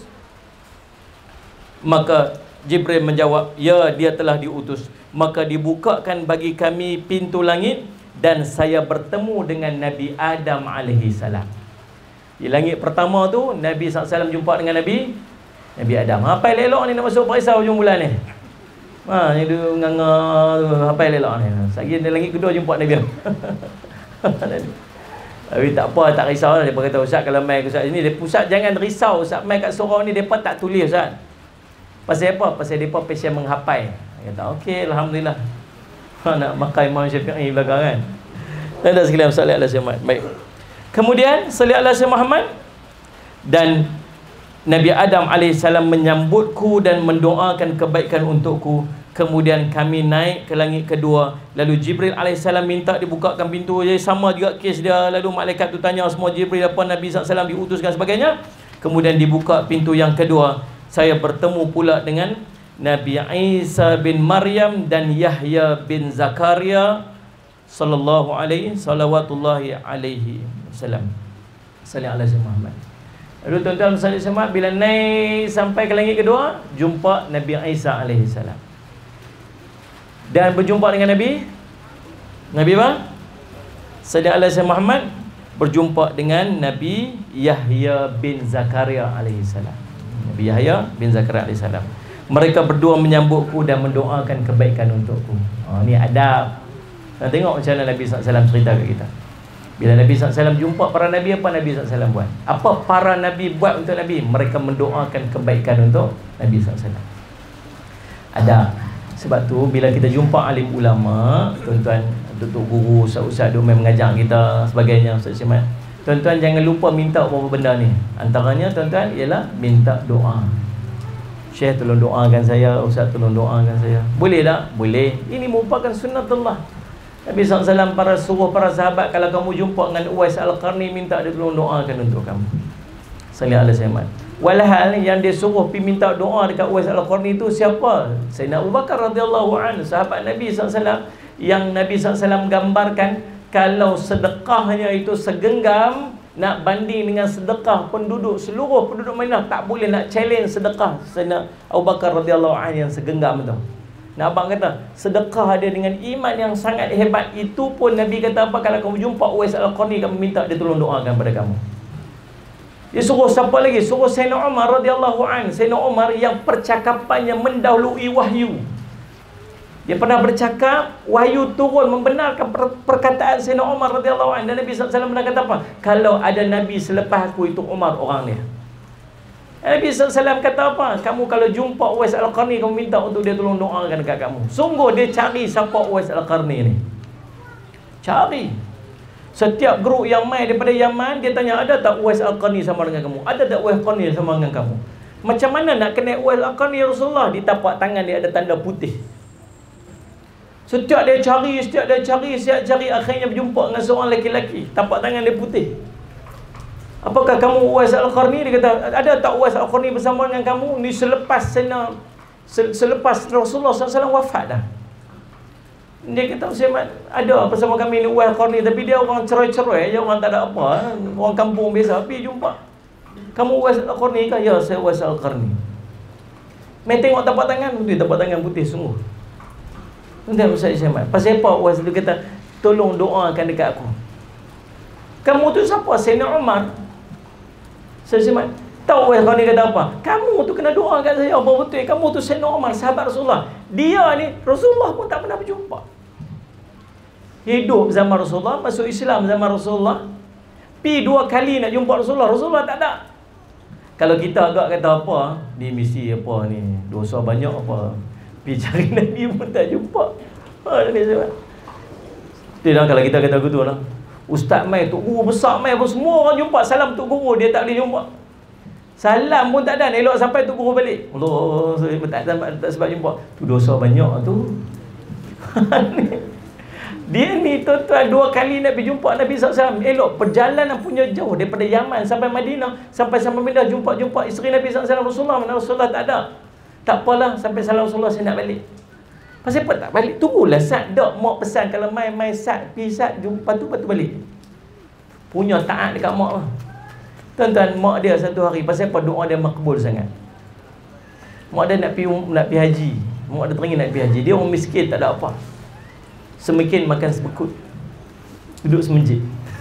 Maka Jibril menjawab, ya, dia telah diutus. Maka dibukakan bagi kami pintu langit dan saya bertemu dengan Nabi Adam alaihi salam. Di langit pertama tu, Nabi SAW jumpa dengan Nabi Adam. Apa elok ni nak masuk Paisah hujung bulan ni? Ni dia nganga tu, apa elok ni? Lagi di langit kedua jumpa Nabi Adam. Tapi tak apa, tak risau lah. Dia kata, Ustaz kalau mai ke Ustaz ni, Ustaz jangan risau, Ustaz mai kat surau ni depa tak tulis, Ustaz. Pasal apa? Pasal depa pasal menghafal. Dia kata, okey, alhamdulillah. Nak makan Imam Syafi'i belakang kan. Dan dah sekalian sallallahu alaihi wasallam. Baik. Kemudian sallallahu alaihi Muhammad dan Nabi Adam alaihissalam menyambutku dan mendoakan kebaikan untukku. Kemudian kami naik ke langit kedua. Lalu Jibril alaihissalam minta dibukakan pintu. Jadi sama juga kes dia. Lalu malaikat tu tanya semua Jibril apa Nabi SAW diutuskan sebagainya. Kemudian dibuka pintu yang kedua. Saya bertemu pula dengan Nabi Isa bin Maryam dan Yahya bin Zakaria sallallahu alaihi salawatullahi alaihi wasallam. Sallallahu alaihi Muhammad. Lalu tuan-tuan sallallahu alaihi wasallam bila naik sampai ke langit kedua, jumpa Nabi Isa alaihi salam. Dan berjumpa dengan Nabi apa? Sallallahu alaihi Muhammad berjumpa dengan Nabi Yahya bin Zakaria alaihissalam. Nabi Yahya bin Zakaria alaihissalam. Mereka berdua menyambutku dan mendoakan kebaikan untukku. Ni adab. Kita tengok macam mana Nabi SAW cerita kat kita. Bila Nabi SAW jumpa para Nabi, apa Nabi SAW buat? Apa para Nabi buat untuk Nabi? Mereka mendoakan kebaikan untuk Nabi SAW. Ada. Sebab tu bila kita jumpa alim ulama, tuan-tuan, tuan guru, ustaz-ustaz duk mengajar kita sebagainya, Ustaz Syamad, tuan-tuan jangan lupa minta beberapa benda ni. Antaranya tuan-tuan ialah minta doa. Syekh tolong doakan saya, ustaz tolong doakan saya. Boleh tak? Boleh. Ini merupakan sunnatullah. Nabi SAW suruh para sahabat, kalau kamu jumpa dengan Uwais Al-Qarni, minta dia tolong doakan untuk kamu. Sallallahu alaihi wasallam. Walhal yang dia suruh pergi minta doa dekat Uwais Al-Qarni itu siapa? Sayyidina Abu Bakar radhiyallahu anhu, sahabat Nabi SAW, yang Nabi SAW gambarkan kalau sedekahnya itu segenggam, nak banding dengan sedekah seluruh penduduk Madinah, tak boleh nak challenge sedekah Sayyidina Abu Bakar radhiyallahu anhu yang segenggam itu. Nah, abang kata sedekah dia dengan iman yang sangat hebat. Itu pun Nabi kata apa? Kalau kamu jumpa Uwais Al-Qarni, kamu minta dia tolong doakan pada kamu. Dia suruh siapa lagi? Suruh Sayyidina Umar radhiyallahu anhu. Sayyidina Umar yang percakapannya mendahului wahyu. Dia pernah bercakap, wahyu turun membenarkan perkataan Sayyidina Umar radhiyallahu anhu. Dan Nabi SAW pernah kata apa? Kalau ada Nabi selepas aku, itu Umar orang dia. Nabi SAW kata apa? Kamu kalau jumpa Uwais Al-Qarni, kamu minta untuk dia tolong doakan dekat kamu. Sungguh dia cari siapa Uwais Al-Qarni ni. Cari. Setiap grup yang main daripada Yaman, dia tanya, ada tak Uwais Al-Qarni sama dengan kamu? Ada tak Uwais Al-Qarni sama dengan kamu? Macam mana nak kenal Uwais Al-Qarni ya Rasulullah? Di tapak tangan dia ada tanda putih. Setiap dia cari, akhirnya berjumpa dengan seorang lelaki. Tapak tangan dia putih. Apakah kamu Uwais Al-Qarni? Dia kata, ada tak Uwais Al-Qarni bersama dengan kamu? Ni selepas Rasulullah SAW wafat dah. Dia kata, ada bersama kami ni Uwais Al-Qarni, tapi dia orang cerai-cerai je, orang tak ada apa, orang kampung biasa. Pergi jumpa, kamu Uwais Al-Qarni kah? Ya, saya Uwais Al-Qarni. Main tengok tapak tangan putih, tapak tangan putih sungguh. Tuan-tuan Ustaz Syamad, pasal apa Uwais dia kata, tolong doakan dekat aku. Kamu tu siapa? Sayyidina Umar. Saya Syamad, tahu Uwais Al-Qarni kata apa? Kamu tu kena doa kat saya, apa betul? Kamu tu Sayyidina Umar, sahabat Rasulullah. Dia ni Rasulullah pun tak pernah berjumpa. Hidup zaman Rasulullah, masuk Islam zaman Rasulullah, pi 2 kali nak jumpa Rasulullah, Rasulullah tak ada. Kalau kita agak kata apa, ni mesti apa ni, dosa banyak apa, pi cari Nabi pun tak jumpa. Dia kalau kita kata gitu lah, ustaz mai, tok guru besar mai pun semua orang jumpa, salam tok guru, dia tak boleh jumpa. Salam pun tak ada, elok sampai tok guru balik. Allah, tak sebab jumpa. Tu dosa banyak tu. Dia ni tuan-tuan 2 kali nak pergi jumpa Nabi SAW. Elok perjalanan punya jauh daripada Yaman sampai Madinah, sampai Madinah jumpa isteri Nabi SAW, Rasulullah. Mana Rasulullah tak ada. Tak apalah, sampai salam Rasulullah, saya nak balik. Pasal apa tak balik? Tunggulah Sa'ad dak mak pesan, kalau mai Sa'ad pergi Sa'ad jumpa tu, lepas tu balik. Punya taat dekat mak lah. Tuan-tuan, mak dia satu hari, pasal apa doa dia makbul sangat. Mak dia nak pergi haji. Mak dia teringin nak pergi haji. Dia orang miskin, tak ada apa. Semakin makan sebekut, duduk semejik.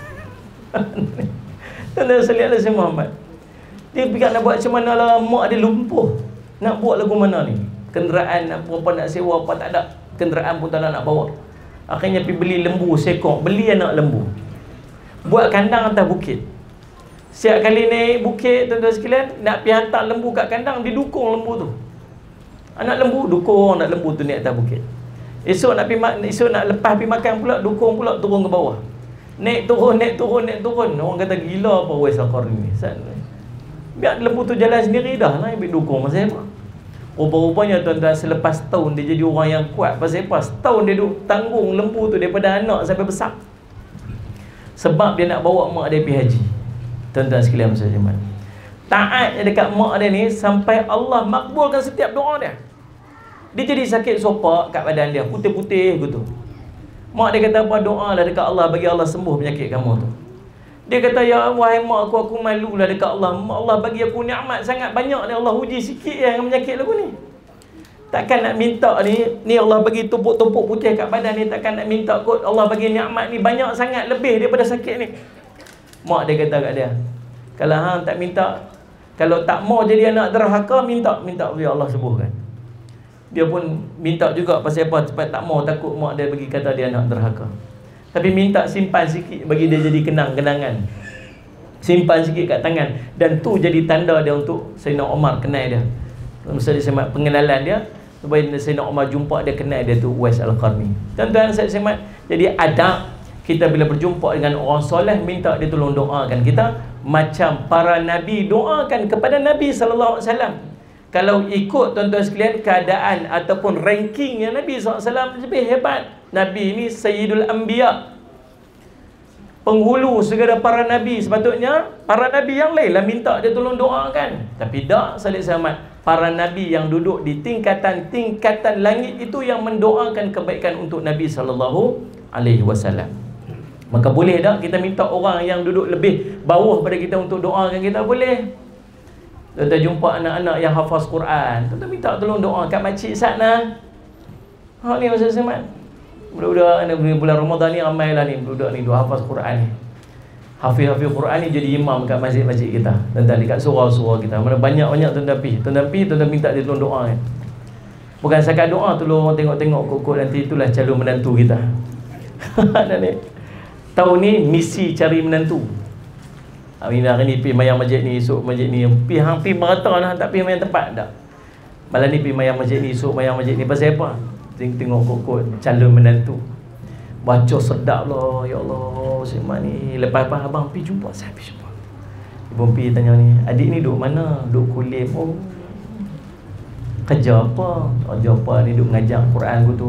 Tuan-tuan sekalian Sayyidina Muhammad, dia fikir nak buat macam mana lah, mak dia lumpuh. Nak buat lagu mana ni? Kenderaan apa nak sewa apa tak ada. Kenderaan pun tak nak bawa. Akhirnya pergi beli lembu sekok, beli anak lembu. Buat kandang atas bukit. Setiap kali naik bukit, tuan-tuan sekalian, nak pergi hantar lembu kat kandang, dia dukung lembu tu. Anak lembu dukung anak lembu tu naik atas bukit. Esok nak lepas pergi makan pula, dukung pula turun ke bawah. Naik turun. Orang kata gila apa Uwais Al-Qarni ni. Biar lembu tu jalan sendiri dah lah, ambil dukung pasal apa? Rupa-rupanya tuan-tuan, selepas tahun dia jadi orang yang kuat. Pasal apa? Setahun dia duk tanggung lembu tu daripada anak sampai besar. Sebab dia nak bawa mak dia pergi haji. Tuan-tuan sekalian Muslimin, taatnya dekat mak dia ni sampai Allah makbulkan setiap doa dia. Dia jadi sakit sopak kat badan dia, putih-putih gitu. Mak dia kata apa? Doa lah dekat Allah, bagi Allah sembuh penyakit kamu tu. Dia kata, ya wahai mak aku malu lah dekat Allah. Allah bagi aku nikmat sangat banyak ni, Allah uji sikit yang penyakit lagu ni. Takkan nak minta ni Allah bagi tumpuk-tumpuk putih kat badan ni, takkan nak minta kot Allah bagi nikmat ni banyak sangat lebih daripada sakit ni. Mak dia kata kat dia, kalau hang tak minta, kalau tak mau jadi anak derhaka, minta biar Allah sembuhkan. Dia pun minta juga, pasal apa? Sebab tak mau, takut mak dia bagi kata dia anak derhaka. Tapi minta simpan sikit bagi dia jadi kenangan. Simpan sikit kat tangan. Dan tu jadi tanda dia untuk Sayyidina Umar kenal dia. Masa dia semat pengenalan dia, supaya Sayyidina Umar jumpa dia, kenal dia tu Uwais Al-Qarni. Tuan-tuan saya semat, jadi adab kita bila berjumpa dengan orang soleh, minta dia tolong doakan kita macam para nabi doakan kepada Nabi sallallahu alaihi wasallam. Kalau ikut tuan-tuan sekalian keadaan ataupun ranking yang Nabi SAW lebih hebat. Nabi ni Sayyidul Anbiya, penghulu segala para nabi. Sepatutnya para nabi yang lain lah minta dia tolong doakan. Tapi tak, salih selamat, para nabi yang duduk di tingkatan langit itu yang mendoakan kebaikan untuk Nabi SAW. Maka boleh tak kita minta orang yang duduk lebih bawah pada kita untuk doakan kita? Boleh. Tuan-tuan jumpa anak-anak yang hafaz Quran, tuan-tuan minta tolong doa kat makcik Satna. Ni Ustaz Samad, budak-budak ni bulan Ramadan ni ramai lah ni budak ni dua hafaz Quran ni. Hafiz-hafiz Quran ni jadi imam kat masjid-masjid kita. Tuan-tuan dekat surau-surau kita. Mana banyak-banyak tuan-tuan pergi. Tuan-tuan minta dia tolong doa kan. Bukan sekadar doa, tolong tengok-tengok kok nanti itulah calon menantu kita. Tahun ni misi cari menantu. Hari ni pergi mayang masjid ni, esok masjid ni, pergi hampir merata lah, tak pergi mayang tempat tak. Malam ni pergi mayang masjid ni, esok mayang masjid ni. Pasal apa? Tengok kok calon menantu. Baca sedap lah, ya Allah, Simman ni. Lepas abang pergi jumpa, saya pergi jumpa. Ibu pergi tanya ni, adik ni duduk mana? Duduk Kulim. Oh, kerja apa? Kerja apa ni, duduk mengajar Quran tu.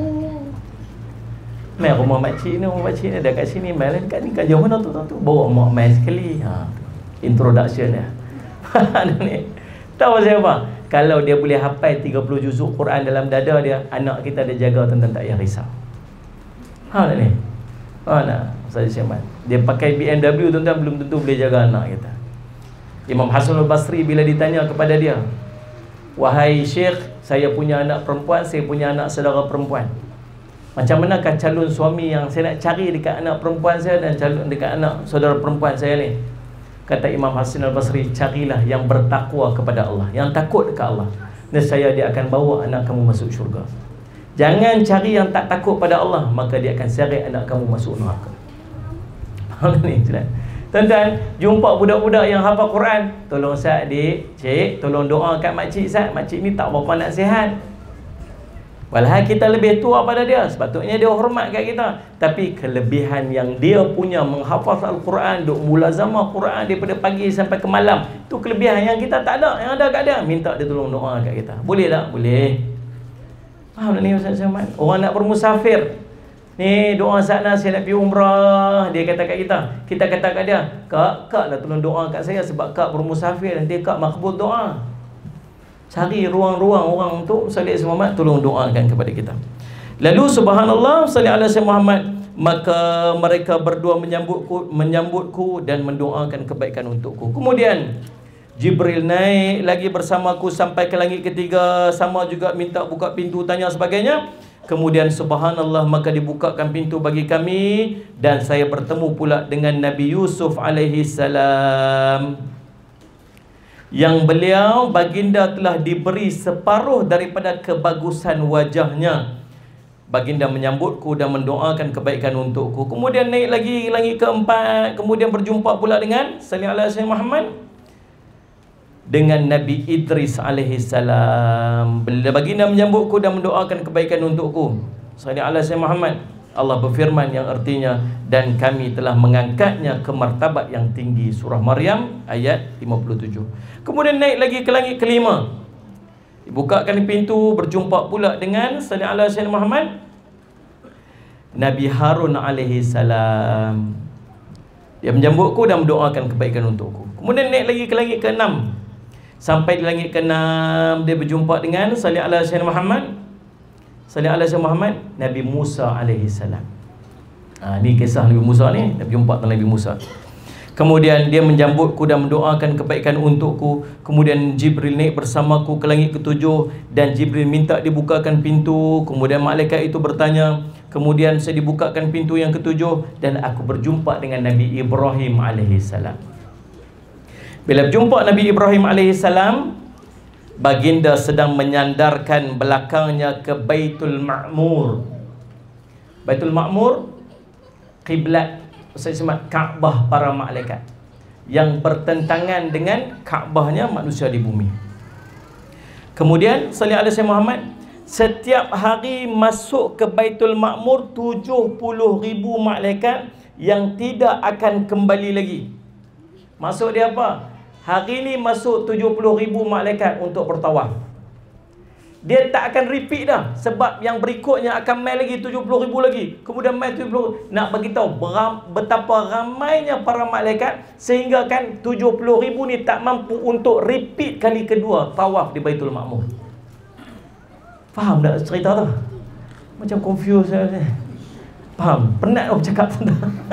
Mai rumah makcik ni ada kat sini, mai lah dekat ni, kat jauh mana tu. Bawa mak mai sekali. Introduction dia. Ni. Tahu saya apa? Kalau dia boleh hafal 30 juzuk Quran dalam dada dia, anak kita dia jaga, tuan-tuan tak payah risau. Ni. Ustaz Syamad. Dia pakai BMW, tuan-tuan, belum tentu boleh jaga anak kita. Imam Hasan Al-Basri bila ditanya kepada dia, wahai Syekh, saya punya anak perempuan, saya punya anak saudara perempuan. Macam manakah calon suami yang saya nak cari dekat anak perempuan saya dan calon dekat anak saudara perempuan saya ni? Kata Imam Hasan Al-Basri, carilah yang bertakwa kepada Allah, yang takut dekat Allah. Nescaya dia akan bawa anak kamu masuk syurga. Jangan cari yang tak takut pada Allah, maka dia akan seret anak kamu masuk neraka. Tuan-tuan, jumpa budak-budak yang hafal Quran, tolong Ustaz, adik, cik, tolong doa kat makcik Ustaz. Makcik ni tak berapa nak sihat. Walhal kita lebih tua pada dia, sepatutnya dia hormat kat kita. Tapi kelebihan yang dia punya menghafaz Al-Quran, duk mulazamah Quran daripada pagi sampai ke malam, tu kelebihan yang kita tak ada. Yang ada kat dia, minta dia tolong doa kat kita. Boleh tak? Boleh. Faham tak ni Ustaz Syamad? Orang nak bermusafir, ni doa sana, saya nak pergi umrah, dia kata kat kita, kita kata kat dia, Kak lah tolong doa kat saya sebab Kak bermusafir, nanti Kak makbul doa. Cari ruang-ruang orang untuk Salih Muhammad, tolong doakan kepada kita. Lalu subhanallah, Salih ala Muhammad, maka mereka berdua menyambutku dan mendoakan kebaikan untukku. Kemudian Jibril naik lagi bersamaku sampai ke langit ketiga, sama juga minta buka pintu, tanya sebagainya. Kemudian subhanallah, maka dibukakan pintu bagi kami dan saya bertemu pula dengan Nabi Yusuf alaihi salam, yang beliau baginda telah diberi separuh daripada kebagusan wajahnya. Baginda menyambutku dan mendoakan kebaikan untukku. Kemudian naik lagi langit keempat, kemudian berjumpa pula dengan Sallallahu Alaihi Muhammad, dengan Nabi Idris alaihi salam. Bila baginda menyambutku dan mendoakan kebaikan untukku, Sallallahu Alaihi Muhammad, Allah berfirman yang artinya, dan kami telah mengangkatnya ke martabat yang tinggi. Surah Maryam ayat 57. Kemudian naik lagi ke langit kelima, dibukakan pintu, berjumpa pula dengan Sallallahu Alaihi Muhammad, Nabi Harun alaihi salam. Dia menyambutku dan mendoakan kebaikan untukku. Kemudian naik lagi ke langit ke-6. Sampai di langit ke-6, dia berjumpa dengan Sallallahu Alaihi Muhammad, Sallallahu Alaihi Muhammad, Nabi Musa alaihi salam. Ni kisah Nabi Musa ni, Nabi jumpa dengan Nabi Musa. Kemudian dia menjambutku dan mendoakan kebaikan untukku. Kemudian Jibril naik bersamaku ke langit ketujuh, dan Jibril minta dibukakan pintu. Kemudian malaikat itu bertanya. Kemudian saya dibukakan pintu yang ketujuh, dan aku berjumpa dengan Nabi Ibrahim alaihissalam. Bila berjumpa Nabi Ibrahim alaihissalam, baginda sedang menyandarkan belakangnya ke Baitul Ma'mur. Baitul Ma'mur, kiblat Kaabah para malaikat, yang bertentangan dengan Kaabahnya manusia di bumi. Kemudian sallallahu alaihi wasallam Muhammad, setiap hari masuk ke Baitul Ma'mur 70,000 malaikat yang tidak akan kembali lagi. Maksud dia apa? Hari ini masuk 70,000 malaikat untuk bertawaf. Dia tak akan repeat dah, sebab yang berikutnya akan mai lagi 70,000 lagi, kemudian mai 70,000. Nak beritahu betapa ramainya para malaikat, sehingga kan 70,000 ni tak mampu untuk repeat kali kedua tawaf di Baitul Ma'mur. Faham tak cerita tu? Macam confused saya ni. Faham? Penat aku cakap tu.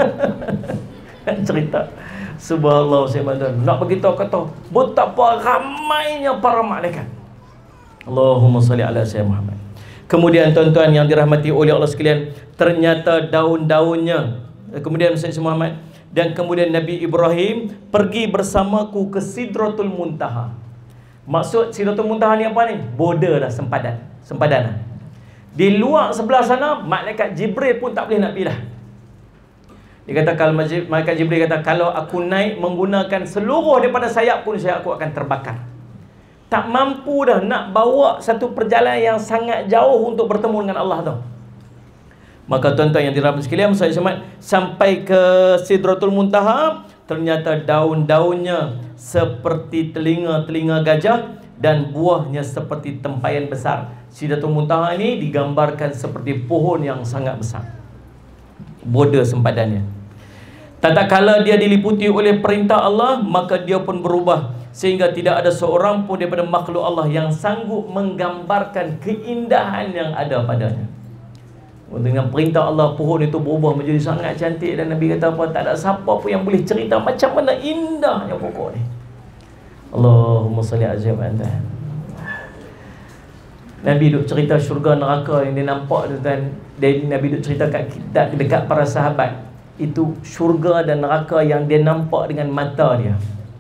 Cerita subhanallah, saya nak beritahu kata betapa ramainya para malaikat. Allahumma salli ala sayyidina Muhammad. Kemudian tuan-tuan yang dirahmati oleh Allah sekalian, ternyata daun-daunnya, kemudian Sayyidina Muhammad, dan kemudian Nabi Ibrahim pergi bersamaku ke Sidratul Muntaha. Maksud Sidratul Muntaha ni apa ni? Border dah, sempadan dah. Di luar sebelah sana, malaikat Jibril pun tak boleh nak pergi dah. Dia kata, kalau malaikat Jibril kata, kalau aku naik menggunakan seluruh daripada sayap pun, aku akan terbakar. Tak mampu dah nak bawa satu perjalanan yang sangat jauh untuk bertemu dengan Allah tu. Maka tuan-tuan yang dirahmati sekalian, saya semat sampai ke Sidratul Muntaha, ternyata daun-daunnya seperti telinga-telinga gajah dan buahnya seperti tempayan besar. Sidratul Muntaha ini digambarkan seperti pohon yang sangat besar. Border sempadannya. Tatkala dia diliputi oleh perintah Allah, maka dia pun berubah, sehingga tidak ada seorang pun daripada makhluk Allah yang sanggup menggambarkan keindahan yang ada padanya. Dengan perintah Allah, pohon itu berubah menjadi sangat cantik, dan Nabi kata apa? Tak ada siapa pun yang boleh cerita macam mana indahnya pokok ni. Allahumma salli ala sayyidina. Nabi duk cerita syurga neraka yang dia nampak tu kan. Nabi duk cerita kat kita, dekat para sahabat, itu syurga dan neraka yang dia nampak dengan mata dia.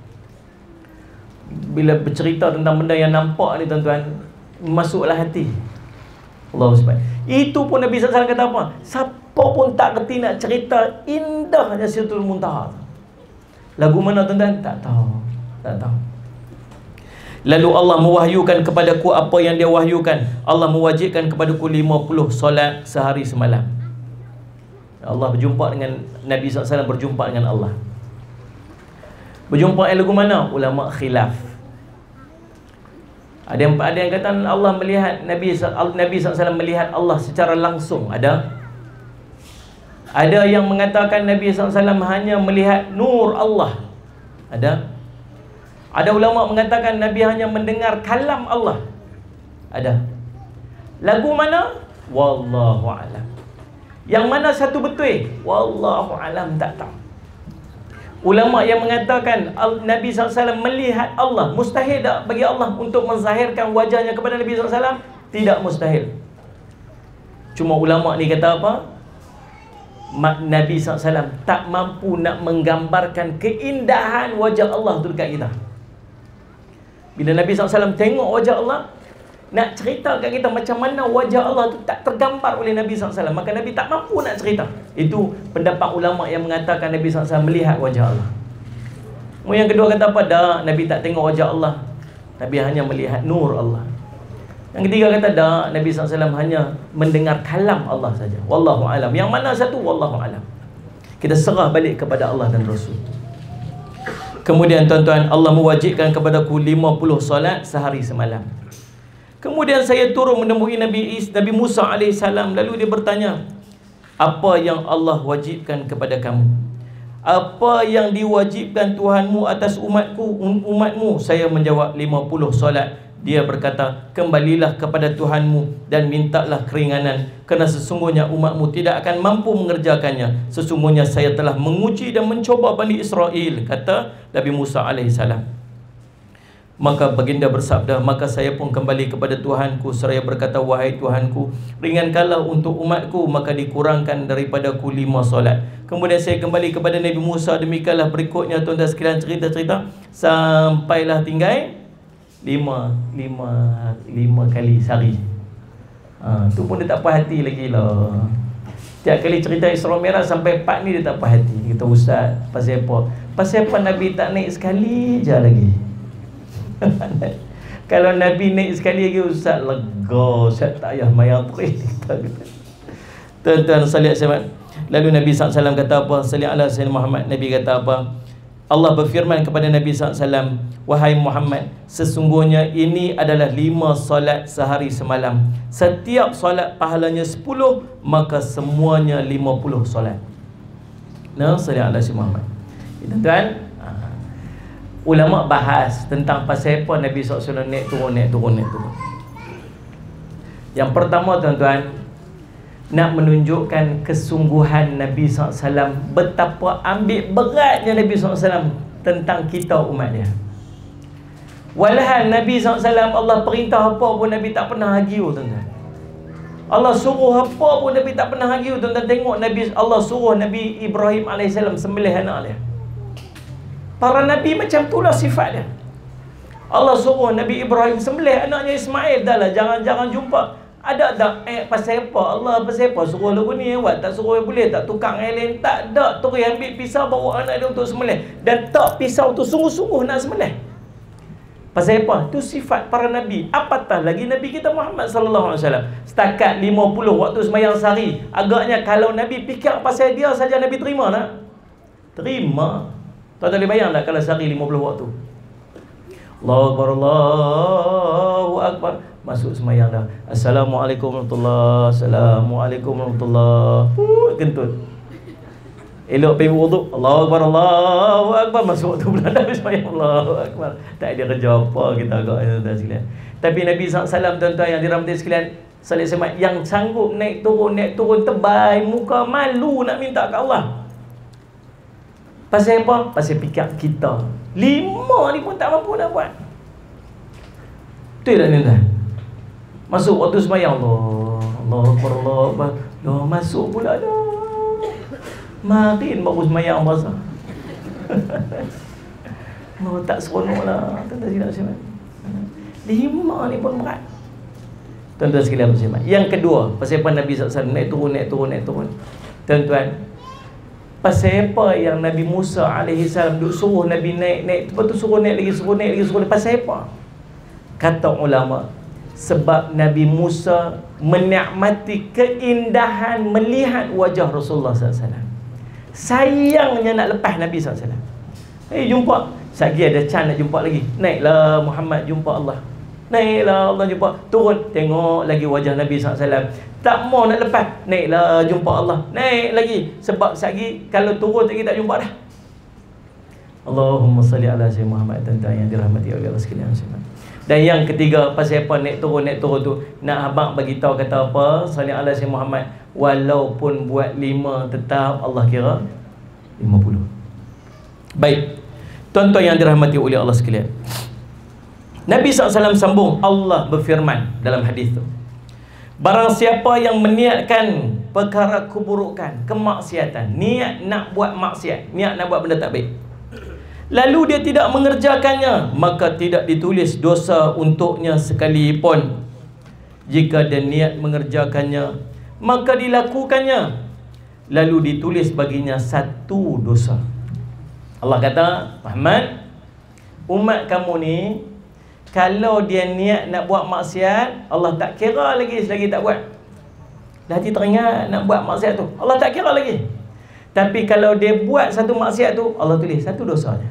Bila bercerita tentang benda yang nampak ni tuan-tuan, masuklah hati. Allah SWT. Itu pun Nabi SAW kata apa? Siapa pun tak kerti nak cerita indahnya Sidratul Muntaha. Lagu mana tuan-tuan? Tak tahu. Tak tahu. Lalu Allah mewahyukan kepadaku apa yang dia wahyukan. Allah mewajibkan kepadaku 50 solat sehari semalam. Allah berjumpa dengan Nabi SAW, berjumpa dengan Allah. Berjumpa lagu mana? Ulama khilaf. Ada yang kata Allah melihat Nabi SAW melihat Allah secara langsung. Ada yang mengatakan Nabi SAW hanya melihat nur Allah. Ada ulama mengatakan Nabi hanya mendengar kalam Allah. Ada. Lagu mana? Wallahu a'lam. Yang mana satu betul? Wallahu a'lam, tak tahu. Ulama yang mengatakan Nabi SAW melihat Allah, mustahil tak bagi Allah untuk menzahirkan wajahnya kepada Nabi SAW? Tidak mustahil. Cuma ulama ni kata apa? Nabi SAW tak mampu nak menggambarkan keindahan wajah Allah tu dekat kita. Bila Nabi SAW tengok wajah Allah, nak cerita kat kita macam mana wajah Allah tu tak tergambar oleh Nabi SAW, maka Nabi tak mampu nak cerita. Itu pendapat ulama yang mengatakan Nabi SAW melihat wajah Allah. Yang kedua kata apa? Dah, Nabi tak tengok wajah Allah, Nabi hanya melihat nur Allah. Yang ketiga kata dah, Nabi SAW hanya mendengar kalam Allah saja. Wallahu alam. Yang mana satu? Wallahu alam. Kita serah balik kepada Allah dan Rasul. Kemudian tuan-tuan, Allah mewajibkan kepadaku 50 solat sehari semalam. Kemudian saya turun menemui Nabi Musa AS. Lalu dia bertanya, apa yang Allah wajibkan kepada kamu? Apa yang diwajibkan Tuhanmu atas umatmu? Saya menjawab 50 solat Dia berkata, kembalilah kepada Tuhanmu dan mintalah keringanan, kerana sesungguhnya umatmu tidak akan mampu mengerjakannya. Sesungguhnya saya telah menguji dan mencoba Bani Israel, kata Nabi Musa alaihissalam. Maka baginda bersabda, maka saya pun kembali kepada Tuhanku seraya berkata, wahai Tuhanku, ringankanlah untuk umatku, maka dikurangkan daripadaku 5 solat. Kemudian saya kembali kepada Nabi Musa, demikianlah berikutnya tuan-tuan sekalian cerita-cerita, sampailah tinggal 5 kali sehari. Tu pun dia tak puas hati lagi lah. Tiap kali cerita Isra Mi'raj sampai 4 ni dia tak puas hati. Kata, ustaz, pasal apa? Pasal apa Nabi tak naik sekali je lagi? Kalau Nabi naik sekali lagi, ustaz lega, ustaz tak payah mayang terus. Tuan-tuan salih sahabat. Lalu Nabi SAW kata apa? Salih ala Sayyidina Muhammad. Nabi kata apa? Allah berfirman kepada Nabi SAW, wahai Muhammad, sesungguhnya ini adalah 5 solat sehari semalam. Setiap solat pahalanya 10, maka semuanya 50 solat. Nah, salih ala Sayyidina Muhammad. Tuan-tuan, ulama bahas tentang pasal apa Nabi SAW naik turun. Yang pertama tuan-tuan, nak menunjukkan kesungguhan Nabi SAW, betapa ambil beratnya Nabi SAW tentang kita umat dia. Walhal Nabi SAW, Allah perintah apa pun Nabi tak pernah hagiu tuan-tuan. Allah suruh apa pun Nabi tak pernah hagiu tuan-tuan. Tengok Nabi, Allah suruh Nabi Ibrahim AS sembelih anak dia. Para Nabi macam itulah sifat dia. Allah suruh Nabi Ibrahim sembelih anaknya Ismail. Dah lah, jangan jumpa. Ada tak? Pasal apa? Allah pasal apa? Suruh lagu ni buat. Tak suruh boleh tak? Tukang yang lain tak ada. Terus ambil pisau bawa anak dia untuk sembelih. Dan tak pisau tu sungguh-sungguh nak sembelih. Pasal apa? Tu sifat para Nabi. Apatah lagi Nabi kita Muhammad SAW. Setakat 50 waktu sembahyang sehari. Agaknya kalau Nabi fikir pasal dia saja, Nabi terima tak? Terima. Tuan-tuan boleh bayang tak kalau sehari 50 waktu? Allahu Akbar, Allahu Akbar. Masuk semayang dah. Assalamualaikum warahmatullahi. Assalamualaikum warahmatullahi. Kentut. Elok pergi wuduk. Allahu Akbar, Allahu Akbar. Masuk waktu bulan dah semayang. Allahu Akbar. Tak ada kerja apa kita agaknya tuan-tuan sekalian. Tapi Nabi SAW tuan-tuan yang dirahmati sekalian, salih semat, yang sanggup naik turun tebal, muka malu nak minta ke Allah. Pasal apa? Pasal fikir kita 5 ni pun tak mampu nak buat. Betul tak tuan-tuan? Masuk waktu sembahyang, Allah Akbar, Allah Akbar. Loh, masuk pula dah. Makin baru sembahyang bahasa. Oh, tak seronok lah. Tuan-tuan sekalian. 5 ni pun berat. Tuan-tuan sekalian bersama. Yang kedua, pasal apa Nabi SAW naik turun. Tuan-tuan, pasal apa yang Nabi Musa alaihissalam duk suruh Nabi naik, lepas tu suruh naik lagi. Pasal apa? Kata ulama, sebab Nabi Musa menikmati keindahan melihat wajah Rasulullah SAW. Sayangnya nak lepas Nabi SAW. Jumpa, sagi ada can nak jumpa lagi. Naiklah Muhammad jumpa Allah. Naiklah Allah jumpa. Turun, tengok lagi wajah Nabi SAW. Tak mau nak lepas. Naiklah jumpa Allah. Naik lagi. Sebab sagi kalau turun lagi tak jumpa dah. Allahumma salli ala Sayyidina Muhammad. Tuan-tuan yang dirahmati oleh Allah sekalian. Dan yang ketiga, pasal apa naik turun tu, nak abang bagi tahu kata apa? Salli ala Sayyidina Muhammad. Walaupun buat 5, tetap Allah kira 50. Baik, tuan-tuan yang dirahmati oleh Allah sekalian, Nabi SAW sambung, Allah berfirman dalam hadis tu, barang siapa yang meniatkan perkara keburukan, kemaksiatan, niat nak buat maksiat, niat nak buat benda tak baik, lalu dia tidak mengerjakannya, maka tidak ditulis dosa untuknya sekalipun. Jika dia niat mengerjakannya, maka dilakukannya, lalu ditulis baginya 1 dosa. Allah kata, Muhammad, umat kamu ni, kalau dia niat nak buat maksiat, Allah tak kira lagi selagi tak buat. Dah hati teringat nak buat maksiat tu, Allah tak kira lagi. Tapi kalau dia buat satu maksiat tu, Allah tulis 1 dosanya.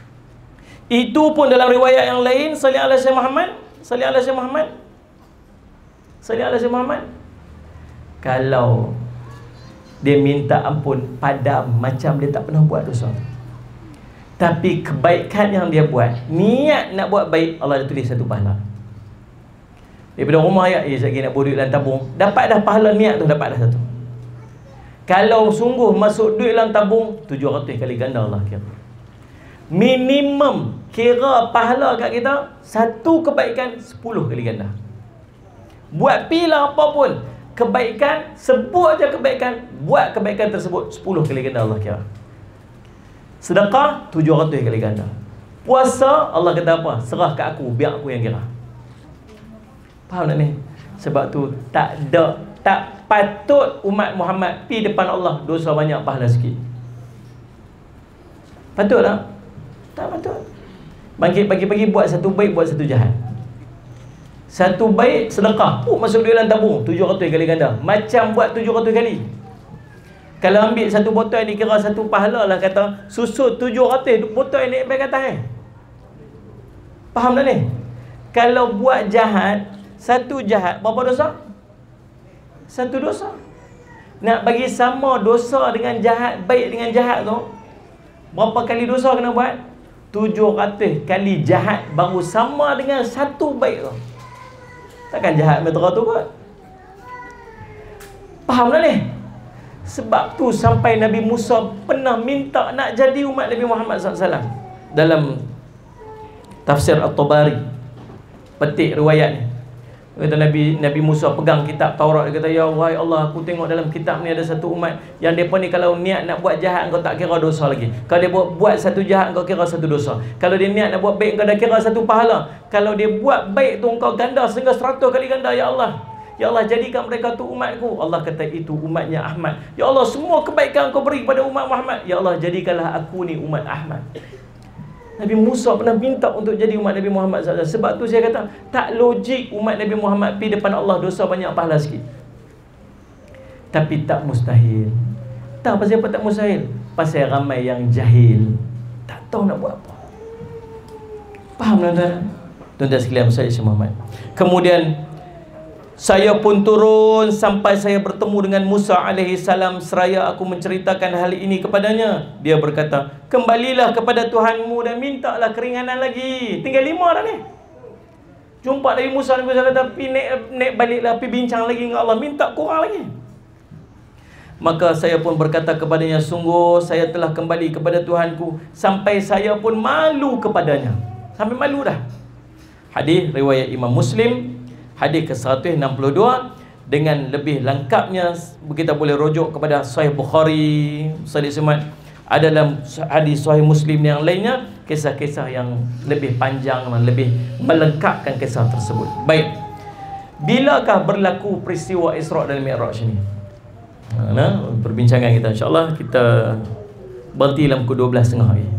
Itu pun dalam riwayat yang lain, salli ala Sayyidina Muhammad, salli ala Sayyidina Muhammad, salli ala Sayyidina Muhammad. Kalau dia minta ampun padam macam dia tak pernah buat dosa, tapi kebaikan yang dia buat, niat nak buat baik, Allah dah tulis 1 pahala. Daripada rumah ayat, saya nak bawa duit dalam tabung. Dapat dah pahala niat tu, dapat dah satu. Kalau sungguh masuk duit dalam tabung, 700 kali ganda Allah kira. Minimum kira pahala kat kita, satu kebaikan 10 kali ganda. Buat pilah apa pun kebaikan, sebut je kebaikan, buat kebaikan tersebut 10 kali ganda Allah kira. Sedekah 700 kali ganda. Puasa Allah kata apa? Serah kat aku, biar aku yang kira. Faham tak ni? Sebab tu tak patut umat Muhammad pergi depan Allah dosa banyak pahala sikit. Patut tak? Tak patut. Pagi-pagi buat satu baik, buat satu jahat. Satu baik sedekah, masuk duit dalam tabung 700 kali ganda. Macam buat 700 kali. Kalau ambil satu botol ni kira satu pahala lah, kata susut 700 botol ni naik ke atas Faham tak ni? Kalau buat jahat, satu jahat berapa dosa? Satu dosa. Nak bagi sama dosa dengan jahat, baik dengan jahat tu, berapa kali dosa kena buat? 700 kali jahat baru sama dengan satu baik tu. Takkan jahat metera tu kot. Faham tak ni? Sebab tu sampai Nabi Musa pernah minta nak jadi umat Nabi Muhammad SAW. Dalam tafsir At-Tabari, petik riwayat ni, kata Nabi Musa pegang kitab Taurat. Dia kata, ya wahai Allah, aku tengok dalam kitab ni ada satu umat yang mereka ni kalau niat nak buat jahat, kau tak kira dosa lagi. Kalau dia buat satu jahat, kau kira satu dosa. Kalau dia niat nak buat baik, kau dah kira satu pahala. Kalau dia buat baik tu, kau ganda sehingga 100 kali ganda. Ya Allah, ya Allah, jadikan mereka tu umatku. Allah kata, itu umatnya Ahmad. Ya Allah, semua kebaikan kau beri kepada umat Muhammad. Ya Allah, jadikanlah aku ni umat Ahmad. Nabi Musa pernah minta untuk jadi umat Nabi Muhammad SAW. Sebab tu saya kata, tak logik umat Nabi Muhammad pergi depan Allah dosa banyak pahala sikit. Tapi tak mustahil. Tahu pasal apa tak mustahil? Pasal ramai yang jahil, tak tahu nak buat apa. Faham tuan-tuan? Tuan-tuan sekalian, saya Syekh Muhammad. Kemudian saya pun turun sampai saya bertemu dengan Musa alaihissalam, seraya aku menceritakan hal ini kepadanya. Dia berkata, kembalilah kepada Tuhanmu dan mintalah keringanan lagi. Tinggal 5 dah ni. Jumpa Nabi Musa, Nabi Musa kata, naik baliklah, pergi bincang lagi dengan Allah, minta kurang lagi. Maka saya pun berkata kepadanya, sungguh saya telah kembali kepada Tuhanku, sampai saya pun malu kepadanya. Sampai malu dah. Hadis riwayat Imam Muslim, hadis ke-162. Dengan lebih lengkapnya kita boleh rujuk kepada Sahih Bukhari, Sahih Sumat. Ada dalam hadis Sahih Muslim yang lainnya kisah-kisah yang lebih panjang dan lebih melengkapkan kisah tersebut. Baik, bilakah berlaku peristiwa Isra' dan Mi'raj ini? Perbincangan kita, insyaAllah kita berhenti dalam pukul 12.30 lagi.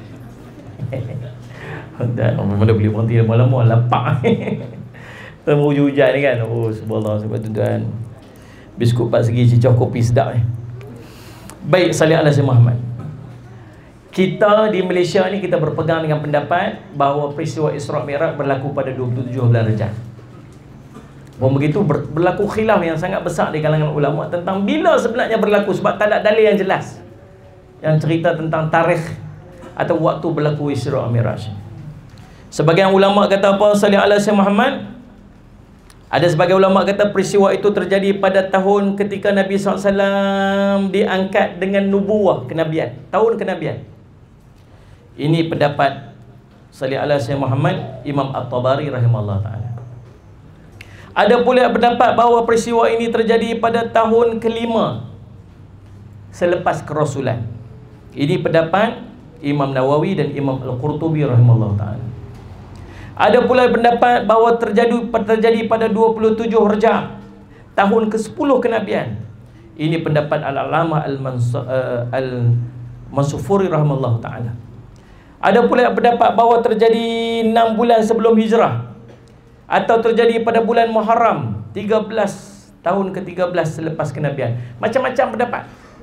Dan mana boleh berhenti lama-lama, lapak. Hujan ni kan. Oh subhanallah, sebab tuan-tuan, biskut 4 segi, cicah kopi sedap ni. Baik, salih ala Sayyidina Muhammad. Kita di Malaysia ni, kita berpegang dengan pendapat bahawa peristiwa Isra' Mi'raj berlaku pada 27 bulan Rajab. Begitu berlaku khilaf yang sangat besar di kalangan ulama tentang bila sebenarnya berlaku, sebab tak ada dalil yang jelas yang cerita tentang tarikh atau waktu berlaku Isra' Mi'raj. Sebagian ulama kata apa? Salih ala Sayyidina Muhammad. Ada sebagai ulama kata peristiwa itu terjadi pada tahun ketika Nabi SAW diangkat dengan nubuwah, kenabian, tahun kenabian. Ini pendapat salih ala Sayyidina Muhammad, Imam At-Tabari rahimahullah ta'ala. Ada pula pendapat bahawa peristiwa ini terjadi pada tahun kelima selepas kerasulan. Ini pendapat Imam Nawawi dan Imam Al-Qurtubi rahimahullah ta'ala. Ada pula pendapat bahawa terjadi pada 27 Rejab, tahun ke-10 kenabian. Ini pendapat Al-Alamah Al-Mansufuri rahimahullah ta'ala. Ada pula pendapat bahawa terjadi 6 bulan sebelum hijrah, atau terjadi pada bulan Muharram 13, tahun ke-13 selepas kenabian. Macam-macam pendapat.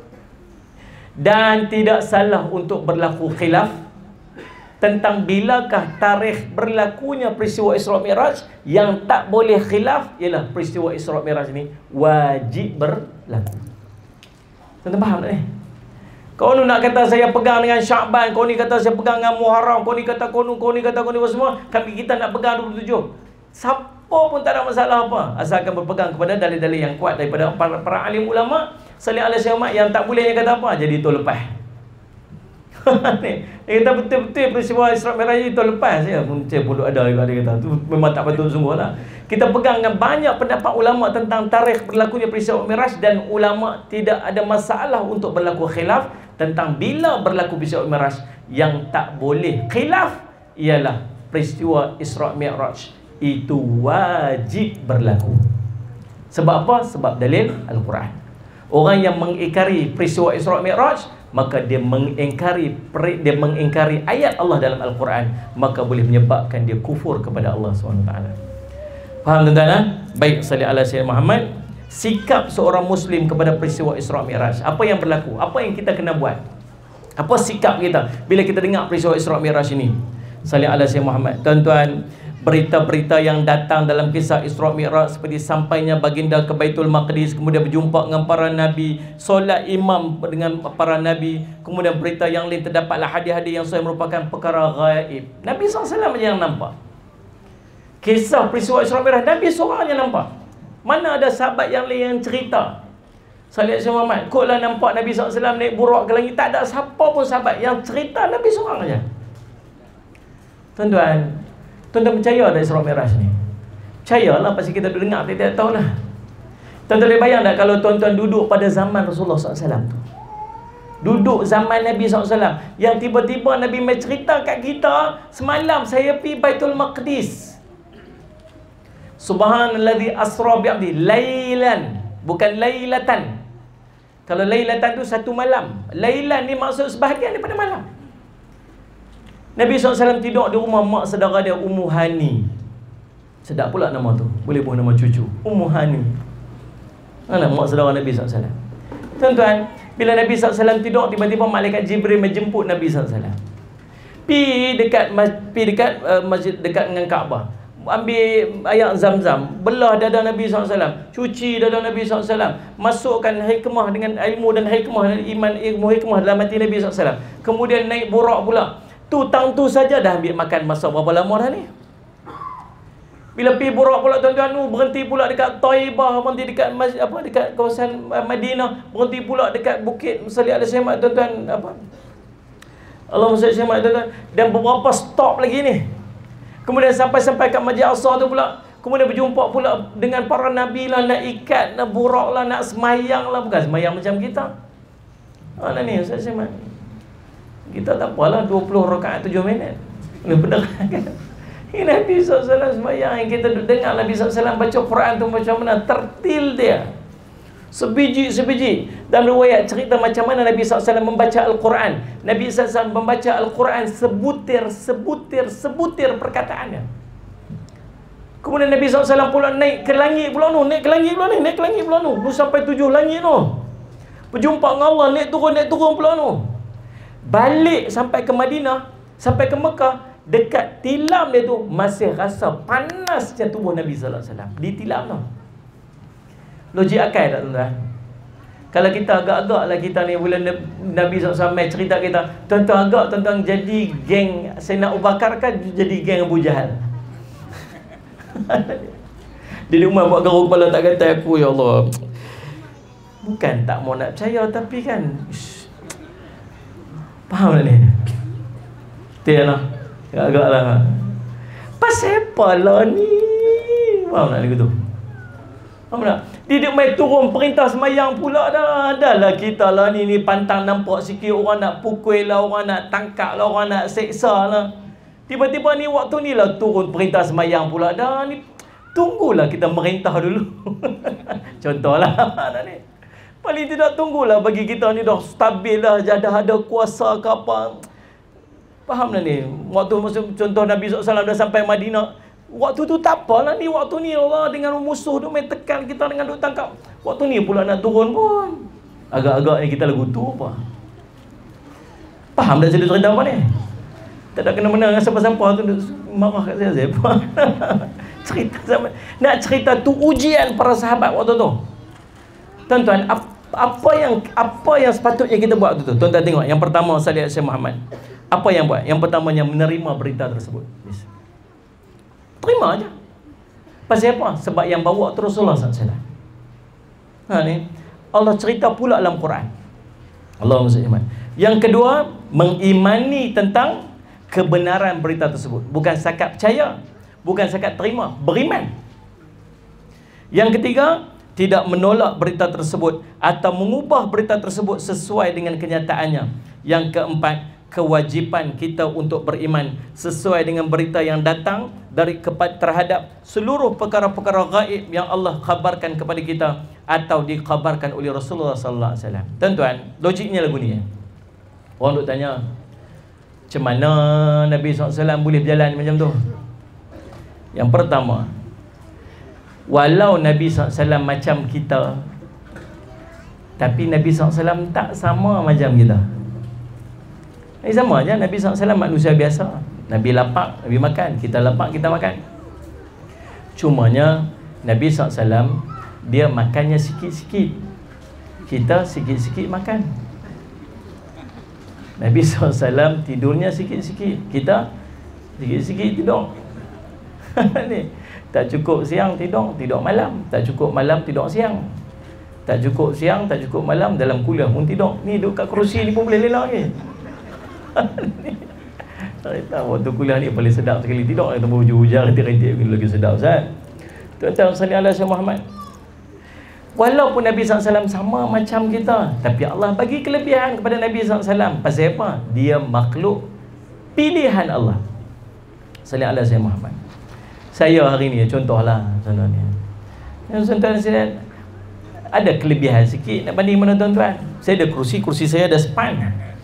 Dan tidak salah untuk berlaku khilaf tentang bilakah tarikh berlakunya peristiwa Isra' Mi'raj. Yang tak boleh khilaf ialah peristiwa Isra' Mi'raj ini wajib berlaku. Tuan-tuan faham tak ni? Kau ni nak kata saya pegang dengan Sya'ban, kau ni kata saya pegang dengan Muharram, kau ni kata kau ni kata kau ni semua, kami kita nak pegang 27. Siapa pun tak ada masalah apa, asalkan berpegang kepada dalil-dalil yang kuat daripada para alim ulama. Salih ala Syekh yang tak boleh kata apa, jadi tol lepas. Dia kata betul-betul peristiwa Isra' Mi'raj itu lepas ya. Saya pun ada kata tu memang tak betul sungguh lah. Kita pegang dengan banyak pendapat ulama tentang tarikh berlakunya peristiwa Mi'raj, dan ulama tidak ada masalah untuk berlaku khilaf tentang bila berlaku peristiwa Mi'raj. Yang tak boleh khilaf ialah peristiwa Isra' Mi'raj itu wajib berlaku. Sebab apa? Sebab dalil Al-Quran. Orang yang mengingkari peristiwa Isra' Mi'raj, maka dia mengingkari ayat Allah dalam Al-Quran, maka boleh menyebabkan dia kufur kepada Allah SWT. Faham tuan-tuan? Baik, salli ala Sayyidina Muhammad. Sikap seorang Muslim kepada peristiwa Isra' Mi'raj, apa yang berlaku? Apa yang kita kena buat? Apa sikap kita bila kita dengar peristiwa Isra' Mi'raj ini? Salli ala Sayyidina Muhammad. Tuan-tuan, berita-berita yang datang dalam kisah Isra' Mi'raj seperti sampainya baginda ke Baitul Maqdis, kemudian berjumpa dengan para nabi, solat imam dengan para nabi, kemudian berita yang lain terdapatlah hadis-hadis yang sahih merupakan perkara gaib. Nabi SAW yang nampak. Kisah peristiwa Isra' Mi'raj Nabi seorang yang nampak. Mana ada sahabat yang lain yang cerita. Salih Syekh Muhammad, kotlah nampak Nabi SAW naik burak ke langit. Tak ada siapa pun sahabat yang cerita, Nabi seorang saja. Tuan-tuan, tuan-tuan percaya tak Isra' Mi'raj ni? Percayalah, pasti kita dengar, tidak tahu lah. Tuan-tuan boleh bayang tak kalau tuan-tuan duduk pada zaman Rasulullah SAW tu? Duduk zaman Nabi SAW, yang tiba-tiba Nabi mai cerita kat kita, semalam saya pergi Baitul Maqdis. Subhanalladzi asra bi'abdi lailan, bukan lailatan. Kalau lailatan tu satu malam, lailan ni maksud sebahagian daripada malam. Nabi SAW tidur di rumah mak saudara dia, Ummu Hani. Sedap pula nama tu, boleh buat nama cucu, Ummu Hani. Mana mak saudara Nabi SAW. Tuan-tuan, bila Nabi SAW tidur, tiba-tiba malaikat Jibril menjemput Nabi SAW. Pi dekat masjid dekat dengan Kaabah. Ambil air Zam-Zam, belah dada Nabi SAW, cuci dada Nabi SAW, masukkan hikmah dengan ilmu dan hikmah, iman, ilmu hikmah dalam hati Nabi SAW. Kemudian naik burak pula. Tang tu saja dah ambil makan masa berapa lama dah ni. Bila pergi burak pula tuan-tuan, berhenti pula dekat Taibah, berhenti dekat dekat kawasan Madinah, berhenti pula dekat Bukit Salih Ala Syekh tuan-tuan, Allahumma salli ala tuan-tuan, dan beberapa stop lagi ni. Kemudian sampai kat Masjid Aqsa tu pula. Kemudian berjumpa pula dengan para nabi lah, nak ikat, nak burak lah, nak semayang lah. Bukan semayang macam kita. Mana ni Ustaz Syekh? Kita tak apalah 20 rakaat 7 minit. Boleh berderang kan? Ini Nabi SAW semayang, yang kita dengar Nabi SAW baca Quran tu macam mana tertil dia, sebiji-sebiji. Dalam riwayat cerita macam mana Nabi SAW membaca Al-Quran. Nabi SAW membaca Al-Quran sebutir perkataannya. Kemudian Nabi SAW pula naik ke langit pula tu, naik ke langit pula tu, sampai 7 langit tu, berjumpa dengan Allah, naik turun pula tu. Balik sampai ke Madinah, sampai ke Mekah, dekat tilam dia tu masih rasa panasnya tubuh Nabi SAW di tilam tu. Logik akal tak tuan-tuan? Kalau kita agak-agak lah kita ni, bila Nabi SAW cerita kita, tuan-tuan agak tuan-tuan jadi geng Sayyidina Abu Bakar kan, jadi geng Abu Jahal. Di rumah buat garuk kepala tak kata aku, ya Allah. Bukan tak mau nak percaya, tapi kan faham tak ni? Betul lah, agak-agak lah. Pasal apa lah ni? Faham tak ni gitu? Faham tak? Dia main turun perintah semayang pula dah. Dah lah kita lah ni pantang nampak sikit, orang nak pukul lah, orang nak tangkap lah, orang nak seksa lah. Tiba-tiba ni waktu ni lah turun perintah semayang pula dah ni. Tunggulah kita merintah dulu. Contohlah tak ni. Paling tidak tunggulah bagi kita ni dah stabil lah, dah ada kuasa ke apa. Faham tak ni? Waktu contoh Nabi SAW dah sampai Madinah, waktu tu tak apalah ni, waktu ni Allah dengan musuh tu main tekan kita dengan duk tangkap. Waktu ni pula nak turun pun agak-agak ni kita lagu tu apa. Faham dah cerita apa ni? Tak ada kena-mena dengan siapa-siapa tu marah kat saya. Cerita sama. Nak cerita tu ujian para sahabat waktu tu. Tuan-tuan, apa yang sepatutnya kita buat tu? Tuan-tuan tengok, yang pertama Salih Syekh Muhammad. Apa yang buat? Yang pertamanya menerima berita tersebut. Terima aja. Pasal apa? Sebab yang bawa tu Rasulullah SAW. Ni Allah cerita pula dalam Quran. Allah maksudnya. Yang kedua, mengimani tentang kebenaran berita tersebut. Bukan setakat percaya, bukan setakat terima, beriman. Yang ketiga, tidak menolak berita tersebut atau mengubah berita tersebut sesuai dengan kenyataannya. Yang keempat, kewajipan kita untuk beriman sesuai dengan berita yang datang terhadap seluruh perkara-perkara gaib yang Allah khabarkan kepada kita atau dikhabarkan oleh Rasulullah sallallahu alaihi wasallam. Tuan-tuan, logiknya lagu ni. Orang duk tanya, macam mana Nabi SAW boleh berjalan macam tu? Yang pertama, walau Nabi SAW macam kita, tapi Nabi SAW tak sama macam kita. Sama je, Nabi SAW manusia biasa. Nabi lapar, Nabi makan. Kita lapar, kita makan. Cumanya Nabi SAW, dia makannya sikit-sikit, kita sikit-sikit makan. Nabi SAW tidurnya sikit-sikit, kita sikit-sikit tidur. Ni, tak cukup siang tidur, tidur malam. Tak cukup malam tidur siang. Tak cukup siang, tak cukup malam, dalam kuliah pun tidur. Ni duduk kat kerusi ni pun boleh lelak ke? Waktu kuliah ni paling sedap sekali tidur. Kita berhujung-hujung, rentik-rentik lagi sedap, Ustaz. Tuan-tuan sekalian, Allah Muhammad, walaupun Nabi SAW sama macam kita, tapi Allah bagi kelebihan kepada Nabi SAW. Pasal apa? Dia makhluk pilihan Allah. Sallallahu alaihi Muhammad. Saya hari ni, contohlah, contohnya, tuan-tuan sekalian, ada kelebihan sikit nak banding mana tuan-tuan. Saya ada kursi saya ada span.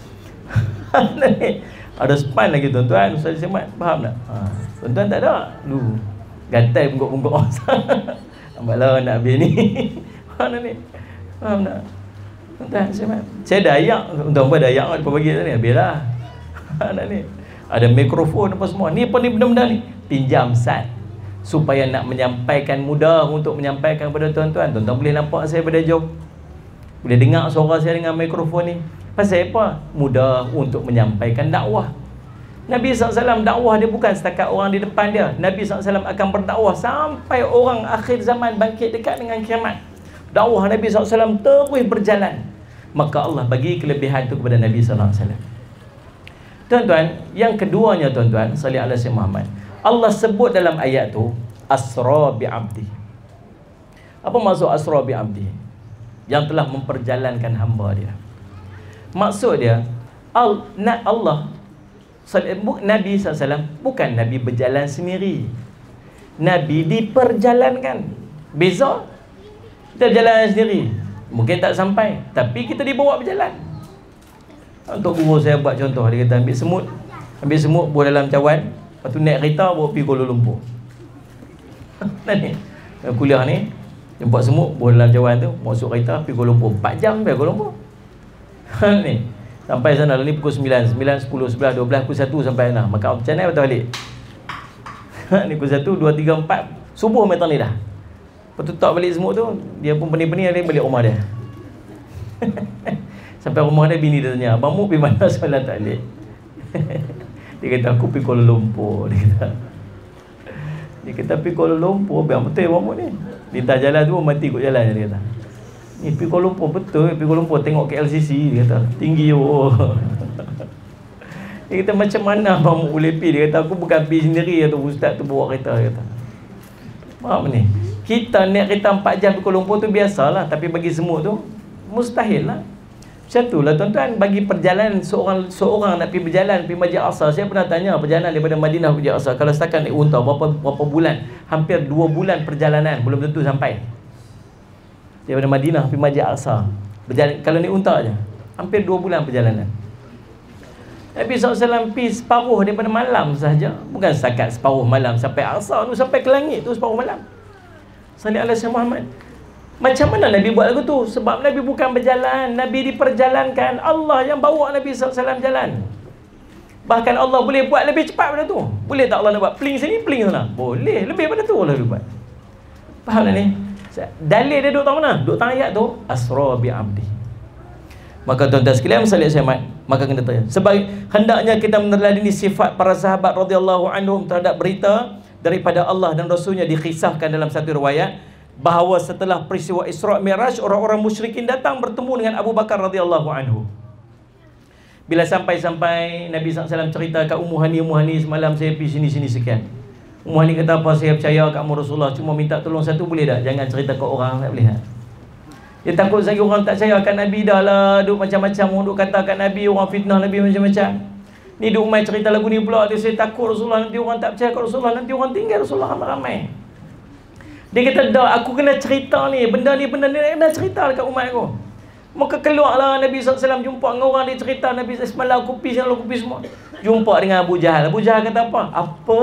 Ada span lagi tuan-tuan. Ustaz Samad, faham tak? Tuan-tuan tak ada. Gatai bungkuk-bungkuk. Nampaklah nak habis ni. Mana ni? Faham tak? Tuan-tuan Samad, saya ada ayak. Tuan-tuan ada ayak apa bagi ni? Habislah. Mana ni? Ada mikrofon apa semua. Ni apa ni benda-benda ni? Pinjam Ustaz, supaya nak menyampaikan, mudah untuk menyampaikan kepada tuan-tuan. Tuan-tuan boleh nampak saya pada jauh, boleh dengar suara saya dengan mikrofon ni. Pasal apa? Mudah untuk menyampaikan dakwah. Nabi SAW dakwah dia bukan setakat orang di depan dia. Nabi SAW akan berdakwah sampai orang akhir zaman bangkit dekat dengan kiamat. Dakwah Nabi SAW terus berjalan. Maka Allah bagi kelebihan itu kepada Nabi SAW. Tuan-tuan, yang keduanya tuan-tuan, sallallahu alaihi Muhammad, Allah sebut dalam ayat tu asra bi abdi. Apa maksud asra bi abdi? Yang telah memperjalankan hamba dia. Maksud dia Allah Nabi SAW bukan Nabi berjalan sendiri. Nabi diperjalankan. Beza. Kita berjalan sendiri, mungkin tak sampai, tapi kita dibawa berjalan. Untuk guru saya buat contoh, dia kata ambil semut buat dalam cawan, lepas tu naik kereta bawa pergi Kuala Lumpur. Ni kuliah ni jumpa semut buat dalam cawan tu, masuk kereta pergi Kuala Lumpur, 4 jam sampai Kuala Lumpur. Ni sampai sana ni pukul 9, 10, 11, 12, pukul 1 sampai sana. Maka macam mana betul balik? Ni pukul 1, 2, 3, 4 subuh meter ni dah. Lepas tu tak balik semut tu, dia pun pening-pening, dia balik rumah dia. Sampai rumah dia, bini dia tanya, abang mu pergi mana solat tak balik? Dia kata, aku pergi Kuala Lumpur. Dia kata pergi Kuala Lumpur, biar betul abang mu ni. Lintas jalan tu mati kot jalan, dia kata. Ni pergi Kuala Lumpur, betul pergi Kuala Lumpur, tengok KLCC, dia kata, tinggi oh. Dia kata, macam mana abang mu boleh pergi? Dia kata, aku bukan pergi sendiri atau ustaz tu bawa kereta, dia kata. Faham ni? Kita naik kereta 4 jam pergi Kuala Lumpur tu biasalah, tapi bagi semut tu mustahil lah. Macam tu lah tuan-tuan, bagi perjalanan seorang nak pergi berjalan pergi Masjid Aqsa. Saya pernah tanya perjalanan daripada Madinah ke Masjid Aqsa, kalau setakat naik unta berapa bulan? Hampir 2 bulan perjalanan, belum tentu sampai. Daripada Madinah pergi Masjid Aqsa berjalan, kalau naik unta je hampir 2 bulan perjalanan. Nabi SAW pergi separuh daripada malam sahaja, bukan setakat separuh malam sampai Aqsa tu, sampai ke langit tu separuh malam. Sallallahu alaihi Muhammad. Macam mana Nabi buat lagu tu? Sebab Nabi bukan berjalan, Nabi diperjalankan. Allah yang bawa Nabi SAW jalan. Bahkan Allah boleh buat lebih cepat pada tu. Boleh tak Allah nak buat pling sini, pling sana? Boleh, lebih pada tu Allah buat. Faham tak ni? Dalil dia duduk tang mana? Duduk tang ayat tu, asra bi abdi. Maka tuan-tuan sekalian, sallallahu alaihi wasallam, maka kena tanya, sebab hendaknya kita meneladani sifat para sahabat radhiyallahu anhum terhadap berita daripada Allah dan Rasulnya. Dikisahkan dalam satu riwayat bahawa setelah peristiwa Isra' Mi'raj, orang-orang musyrikin datang bertemu dengan Abu Bakar radhiyallahu anhu. Bila sampai-sampai Nabi SAW cerita kat Ummu Hani, semalam saya pergi sini sekian. Ummu Hani kata, apa, saya percaya kat Rasulullah, cuma minta tolong satu boleh tak? Jangan cerita kat orang, tak boleh tak? Dia takut lagi orang tak percaya kat Nabi dah lah, duk macam-macam orang duk kata kat Nabi, orang fitnah Nabi macam-macam. Ni duk main cerita lagu ni pula, dia saya takut Rasulullah nanti orang tak percaya kat Rasulullah, nanti orang tinggal Rasulullah ramai-ramai. Dia kata, dah aku kena cerita ni, benda ni kena cerita dekat umat aku. Maka keluarlah Nabi SAW jumpa dengan orang, dia cerita, Nabi semalam aku pergi semua. Jumpa dengan Abu Jahal. Abu Jahal kata apa? Apa?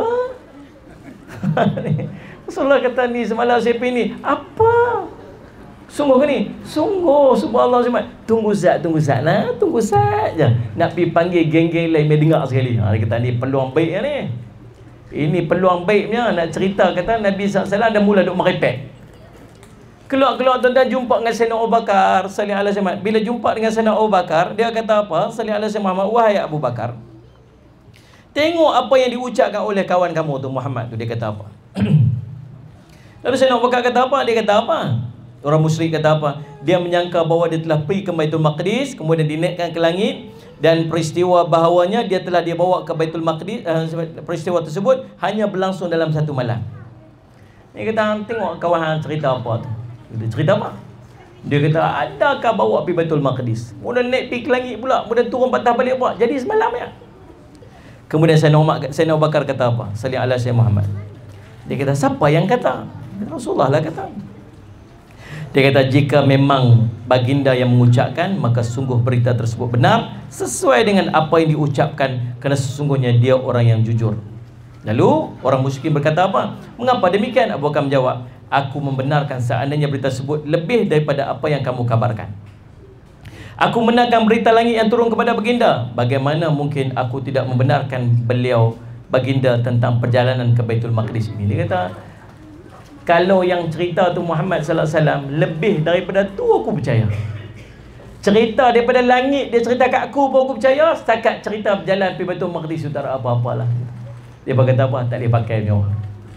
Rasulullah kata, ni semalam saya pergi ni. Apa? Sungguh ke ni? Sungguh. Subhanallah. Tunggu sat lah. Tunggu sat je. Nak pergi panggil geng-geng lain, dia dengar sekali. Dia kata, ni peluang baik ni. Ini peluang baiknya. Nak cerita, kata Nabi SAW dah mula duk merepek. Keluar tuan-tuan, jumpa dengan Sayyidina Abu Bakar sallallahu alaihi wasallam. Bila jumpa dengan Sayyidina Abu Bakar, dia kata apa? Sallallahu alaihi wasallam, wahai Abu Bakar, tengok apa yang diucapkan oleh kawan kamu tu Muhammad tu. Dia kata apa? Lalu Sayyidina Abu Bakar kata apa? Dia kata apa? Orang musyrik kata apa? Dia menyangka bahawa dia telah pergi ke Baitul Maqdis, kemudian dinaikkan ke langit, dan peristiwa bahawanya dia telah dibawa ke Baitul Maqdis, peristiwa tersebut hanya berlangsung dalam satu malam. Dia kata, tengok kawan hang cerita apa tu. Dia cerita apa? Dia kata, adakah bawa pergi Baitul Maqdis, kemudian naik pergi ke langit pula, kemudian turun patah balik pula, jadi semalam ya. Kemudian Sayyidina Abu Bakar kata apa? Sallallahu alaihi wasallam Muhammad. Dia kata, siapa yang kata? Rasulullah lah kata. Dia kata, jika memang baginda yang mengucapkan, maka sungguh berita tersebut benar sesuai dengan apa yang diucapkan, kerana sesungguhnya dia orang yang jujur. Lalu orang musyrikin berkata apa? Mengapa demikian? Abu Bakar menjawab, aku membenarkan seandainya berita tersebut lebih daripada apa yang kamu kabarkan. Aku membenarkan berita langit yang turun kepada baginda. Bagaimana mungkin aku tidak membenarkan beliau baginda tentang perjalanan ke Baitul Maqdis ini? Dia kata, kalau yang cerita tu Muhammad sallallahu alaihi wasallam, lebih daripada tu aku percaya. Cerita daripada langit dia cerita kat aku pun aku percaya. Setakat cerita berjalan pergi Baitul Maqdis tu tak ada apa-apalah. Dia berkata apa? Tak boleh pakai ni orang.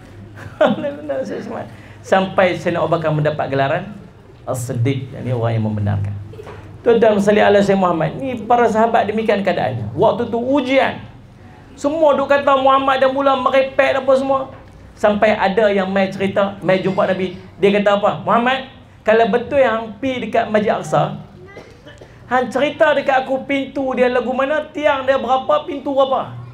Sampai Sayyidina Abu Bakar mendapat gelaran As-Siddiq, yang ni orang yang membenarkan. Tuan-tuan sallallahu alaihi wasallam Muhammad, ni para sahabat demikian keadaannya. Waktu tu ujian. Semua duk kata Muhammad dah mula merepek apa semua. Sampai ada yang mai cerita, mai jumpa Nabi. Dia kata apa? Muhammad, kalau betul yang pergi dekat Masjid Aqsa, hang cerita dekat aku pintu dia lagu mana, tiang dia berapa, pintu berapa.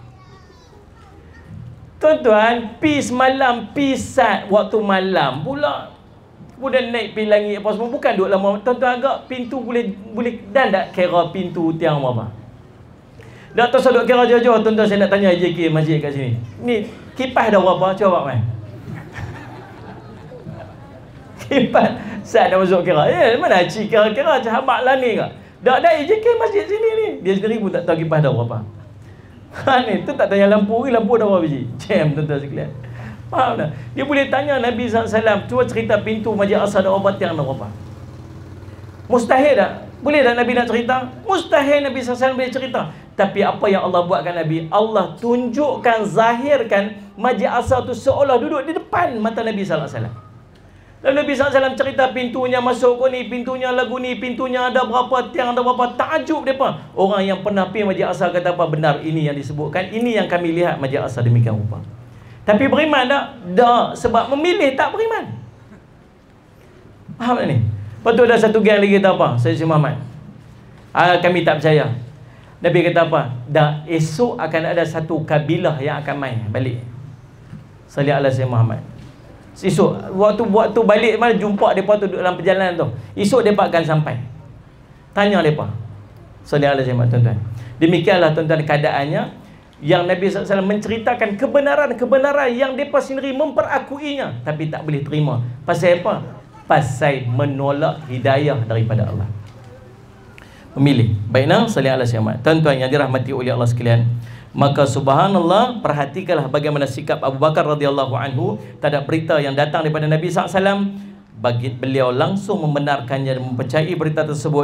Tuan-tuan, pi semalam, pi sat waktu malam pula. Kemudian naik pi langit apa semua, bukan duduk lama. Tuan-tuan, agak pintu boleh dan tak kira pintu tiang apa. Dah tak usah duduk kira jauh-jauh. Tuan-tuan, saya nak tanya JK masjid kat sini. Ni kipas dah berapa? Cuba main. Kipas sat dah masuk kira. Mana cik kira-kira sahabat lah ni ke? Dah ada JK masjid sini ni. Dia sendiri pun tak tahu kipas dah berapa. Ni tu tak tanya lampu dah berapa biji? Jam tuan-tuan sekalian. Faham tak? Dia boleh tanya Nabi SAW, cuba cerita pintu Masjid Aqsa dah berapa, tiang dah berapa. Mustahil tak? Boleh tak Nabi nak cerita? Mustahil Nabi SAW boleh cerita. Tapi apa yang Allah buatkan Nabi, Allah tunjukkan, zahirkan Masjid Aqsa tu seolah duduk di depan mata Nabi SAW. Lalu Nabi SAW cerita pintunya masuk ke ni, pintunya lagu ni, pintunya ada berapa, tiang ada berapa. Takjub mereka. Orang yang pernah pergi Masjid Aqsa kata apa? Benar, ini yang disebutkan, ini yang kami lihat Masjid Aqsa demikian rupa. Tapi beriman tak? Tak. Sebab memilih tak beriman. Faham tak ni? Lepas tu ada satu geng lagi kata apa? Sayyidina Muhammad, kami tak percaya. Nabi kata apa? Dah esok akan ada satu kabilah yang akan main balik. Sallallahu alaihi wasallam Muhammad. Esok waktu balik mana jumpa depa tu dalam perjalanan tu. Esok depa akan sampai. Tanya depa. Sallallahu alaihi wasallam tuan-tuan. Demikianlah tuan-tuan keadaannya yang Nabi SAW menceritakan kebenaran yang depa sendiri memperakuinya tapi tak boleh terima. Pasal apa? Pasal menolak hidayah daripada Allah. Memilih. Baiklah, sallallahu alaihi wasallam. Tuan-tuan yang dirahmati oleh Allah sekalian, maka subhanallah, perhatikanlah bagaimana sikap Abu Bakar radhiyallahu anhu terhadap berita yang datang daripada Nabi SAW. Bagi beliau langsung membenarkannya dan mempercayai berita tersebut.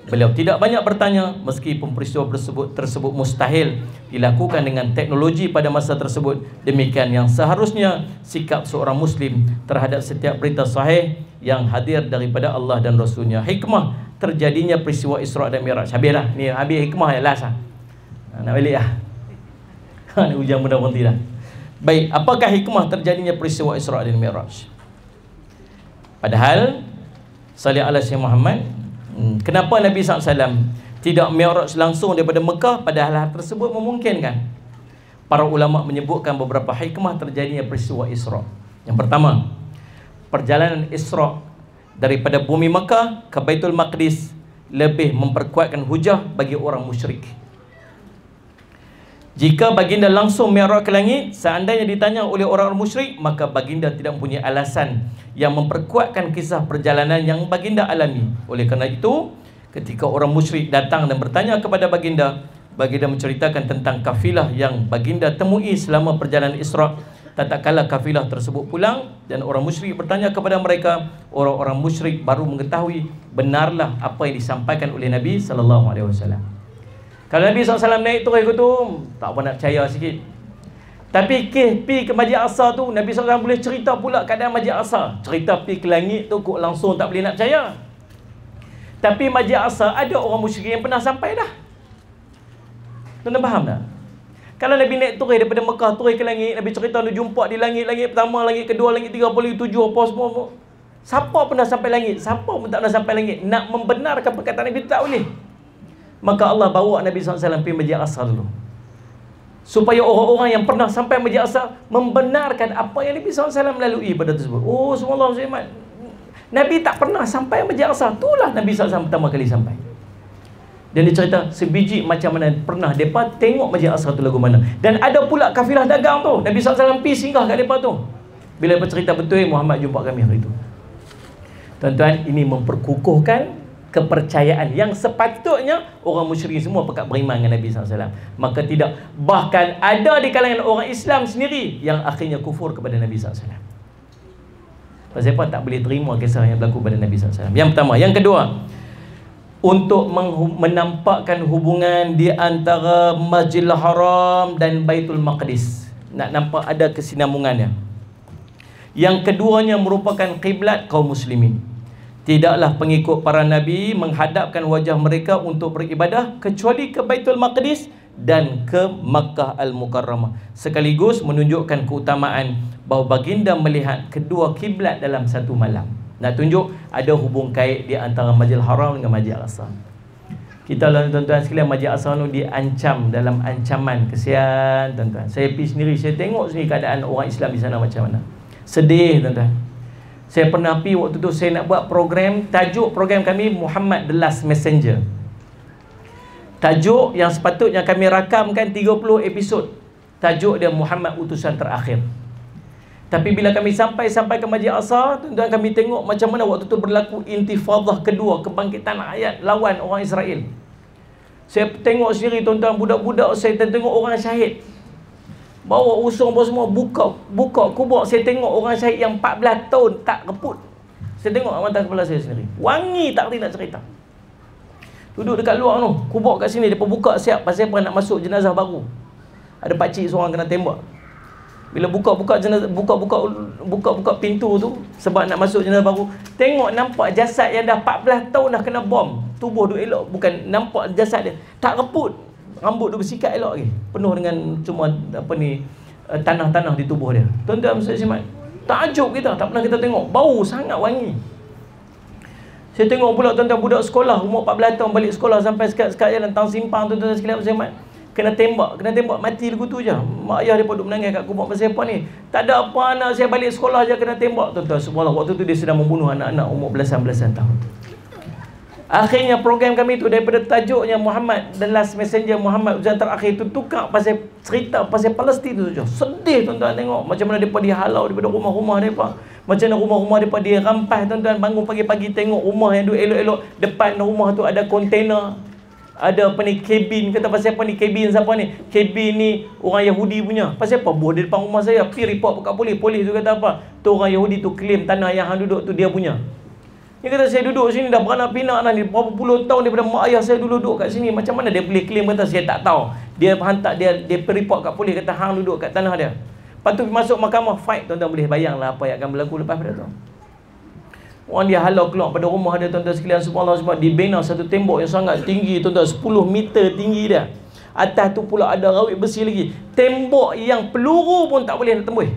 Beliau tidak banyak bertanya meskipun peristiwa tersebut mustahil dilakukan dengan teknologi pada masa tersebut. Demikian yang seharusnya sikap seorang Muslim terhadap setiap berita sahih yang hadir daripada Allah dan Rasulnya. Hikmah terjadinya peristiwa Isra' dan Mi'raj. Habis dah. Ni habis hikmah yang last lah. Nak balik lah. Ni hujan pun dah berhenti dah. Baik, apakah hikmah terjadinya peristiwa Isra' dan Mi'raj? Padahal salih ala Syekh Muhammad, kenapa Nabi SAW tidak Mi'raj langsung daripada Mekah, padahal hal tersebut memungkinkan? Para ulama menyebutkan beberapa hikmah terjadinya peristiwa Isra'. Yang pertama, perjalanan Isra' daripada bumi Mekah ke Baitul Maqdis lebih memperkuatkan hujah bagi orang musyrik. Jika baginda langsung Mi'raj ke langit, seandainya ditanya oleh orang musyrik, maka baginda tidak mempunyai alasan yang memperkuatkan kisah perjalanan yang baginda alami. Oleh kerana itu, ketika orang musyrik datang dan bertanya kepada baginda, baginda menceritakan tentang kafilah yang baginda temui selama perjalanan Isra'. Tatkala kafilah tersebut pulang dan orang musyrik bertanya kepada mereka, orang-orang musyrik baru mengetahui benarlah apa yang disampaikan oleh Nabi SAW. Kalau Nabi SAW naik turun ke tu, tak apa nak percaya sikit. Tapi pergi ke Masjid Aqsa tu, Nabi SAW boleh cerita pula keadaan Masjid Aqsa. Cerita pergi ke langit tu kok langsung tak boleh nak percaya. Tapi Masjid Aqsa ada orang musyrik yang pernah sampai dah. Tuan-tuan faham tak? Kalau Nabi naik turun daripada Mekah turun ke langit, Nabi cerita dia jumpa di langit pertama, langit kedua, langit 37, apa semua. Siapa pernah sampai langit? Siapa pun tak pernah sampai langit. Nak membenarkan perkataan Nabi tak boleh. Maka Allah bawa Nabi SAW pergi Masjid Aqsa dulu, supaya orang-orang yang pernah sampai Masjid Aqsa membenarkan apa yang Nabi SAW lalui pada tersebut. Oh, subhanallah, Nabi tak pernah sampai Masjid Aqsa. Itulah Nabi SAW pertama kali sampai. Dan dia cerita sebiji macam mana pernah mereka tengok Masjid Aqsa tu lagu mana. Dan ada pula kafilah dagang tu, Nabi SAW pergi singgah kat mereka tu. Bila mereka cerita, betul Muhammad jumpa kami hari itu. Tuan-tuan, ini memperkukuhkan kepercayaan yang sepatutnya orang musyrik semua pekat beriman dengan Nabi SAW. Maka tidak. Bahkan ada di kalangan orang Islam sendiri yang akhirnya kufur kepada Nabi SAW. Pasal apa? Tak boleh terima kisah yang berlaku pada Nabi SAW. Yang pertama. Yang kedua, untuk menampakkan hubungan di antara Masjidil Haram dan Baitul Maqdis. Nak nampak ada kesinambungannya. Yang keduanya merupakan kiblat kaum muslimin. Tidaklah pengikut para Nabi menghadapkan wajah mereka untuk beribadah kecuali ke Baitul Maqdis dan ke Makkah Al-Mukarramah. Sekaligus menunjukkan keutamaan bahawa baginda melihat kedua kiblat dalam satu malam. Nak tunjuk ada hubung kait di antara Masjidil Haram dengan Masjid Aqsa. Kita lah tuan-tuan sekalian, Masjid Aqsa tu diancam dalam ancaman. Kesian tuan-tuan. Saya pergi sendiri, saya tengok sendiri keadaan orang Islam di sana macam mana. Sedih tuan-tuan. Saya pernah pergi waktu tu, saya nak buat program, tajuk program kami Muhammad The Last Messenger. Tajuk yang sepatutnya kami rakamkan 30 episod. Tajuk dia Muhammad Utusan Terakhir. Tapi bila kami sampai ke Masjid Aqsa, tuan-tuan, kami tengok macam mana waktu tu berlaku intifadah kedua, kebangkitan rakyat lawan orang Israel. Saya tengok sendiri tuan-tuan, budak-budak saya tengok orang syahid. Bawa usung apa semua, buka kubur. Saya tengok orang syahid yang 14 tahun tak reput. Saya tengok mata kepala saya sendiri. Wangi tak boleh nak cerita. Duduk dekat luar tu, kubur kat sini, depa buka siap pasal apa nak masuk jenazah baru. Ada pakcik seorang kena tembak. Bila buka jenazah, buka pintu tu sebab nak masuk jenazah baru, tengok nampak jasad yang dah 14 tahun dah kena bom. Tubuh tu elok, bukan nampak jasad dia tak reput. Rambut tu bersikat elok lagi, penuh dengan cuma tanah-tanah di tubuh dia. Tuan-tuan saya simak, takjub kita, tak pernah kita tengok. Bau sangat wangi. Saya tengok pula tuan-tuan budak sekolah umur 14 tahun balik sekolah sampai sekat-sekat jalan Tang Simpang, tuan-tuan sekalian saya simak, kena tembak mati lagu tu je. Mak ayah dia pun duduk menangis kat kubur pasal apa ni. Tak ada apa, anak saya balik sekolah je kena tembak. Tuan-tuan, subhanallah, waktu tu dia sedang membunuh anak-anak umur belasan-belasan tahun. Akhirnya program kami tu daripada tajuknya Muhammad The Last Messenger, Muhammad Utusan Terakhir tu tukar pasal cerita pasal Palestin tu je. Sedih tuan-tuan tengok macam mana mereka dihalau daripada rumah-rumah mereka. Macam mana rumah-rumah mereka dirampas tuan-tuan. Bangun pagi-pagi tengok rumah yang duduk elok-elok, depan rumah tu ada kontainer, ada apa ni, kabin. Kata pasal apa ni kabin, siapa ni? Kabin ni orang Yahudi punya. Pasal apa? Buah di depan rumah saya. Pergi report kat polis. Polis tu kata apa? Tu orang Yahudi tu claim tanah yang hang duduk tu dia punya. Dia kata saya duduk sini dah beranak pinak dah ni, berapa puluh tahun daripada mak ayah saya dulu duduk kat sini. Macam mana dia boleh claim kata saya tak tahu? Dia hantar, dia report kat polis kata hang duduk kat tanah dia. Lepas tu masuk mahkamah fight, tuan-tuan boleh bayanglah apa yang akan berlaku lepas pada tu. Orang dia halau keluar pada rumah dia, tuan-tuan sekalian, subhanallah, sebab dibina satu tembok yang sangat tinggi, tuan-tuan, 10 meter tinggi dia. Atas tu pula ada rawit besi lagi. Tembok yang peluru pun tak boleh nak tembus.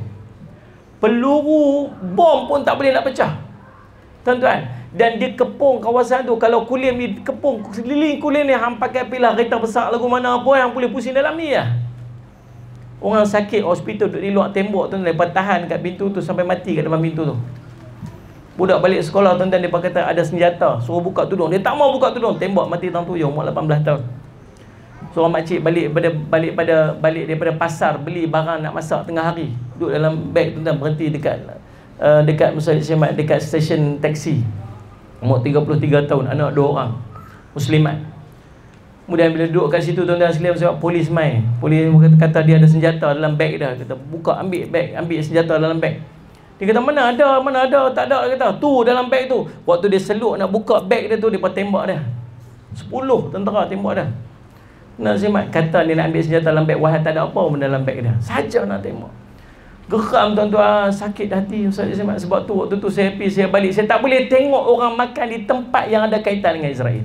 Peluru bom pun tak boleh nak pecah, tuan-tuan. Dan dia kepung kawasan tu. Kalau kulim ni kepung, keliling kulim ni, hang pakai pilah kereta besar lagu mana pun, hang boleh pusing dalam ni lah. Orang sakit hospital duduk di luar tembok tu, lepas tahan kat pintu tu sampai mati kat depan pintu tu. Budak balik sekolah, tuan-tuan, dia kata ada senjata, suruh buka tudung. Dia tak mau buka tudung, tembak mati tang tuyung, umur 18 tahun. Seorang makcik balik daripada pasar beli barang nak masak tengah hari, duduk dalam beg, tuan-tuan, berhenti dekat misalnya dekat stesen taksi. Umur 33 tahun, anak 2 orang, muslimat. Kemudian bila duduk kat situ, tuan-tuan sekalian, sebab polis mai. Polis kata dia ada senjata dalam beg dia. Kata buka, ambil beg, ambil senjata dalam beg. Dia kata mana ada, tak ada. Dia kata tu dalam beg tu. Waktu dia seluk nak buka beg dia tu, dia tembak dia. 10 tentera tembak dia. Nak semat kata dia nak ambil senjata dalam beg, wahai tak ada apa pun dalam beg dia. Saja nak tembak. Geram, tuan-tuan, sakit hati Ustaz Semat. Sebab tu waktu tu saya happy, saya balik, saya tak boleh tengok orang makan di tempat yang ada kaitan dengan Israel.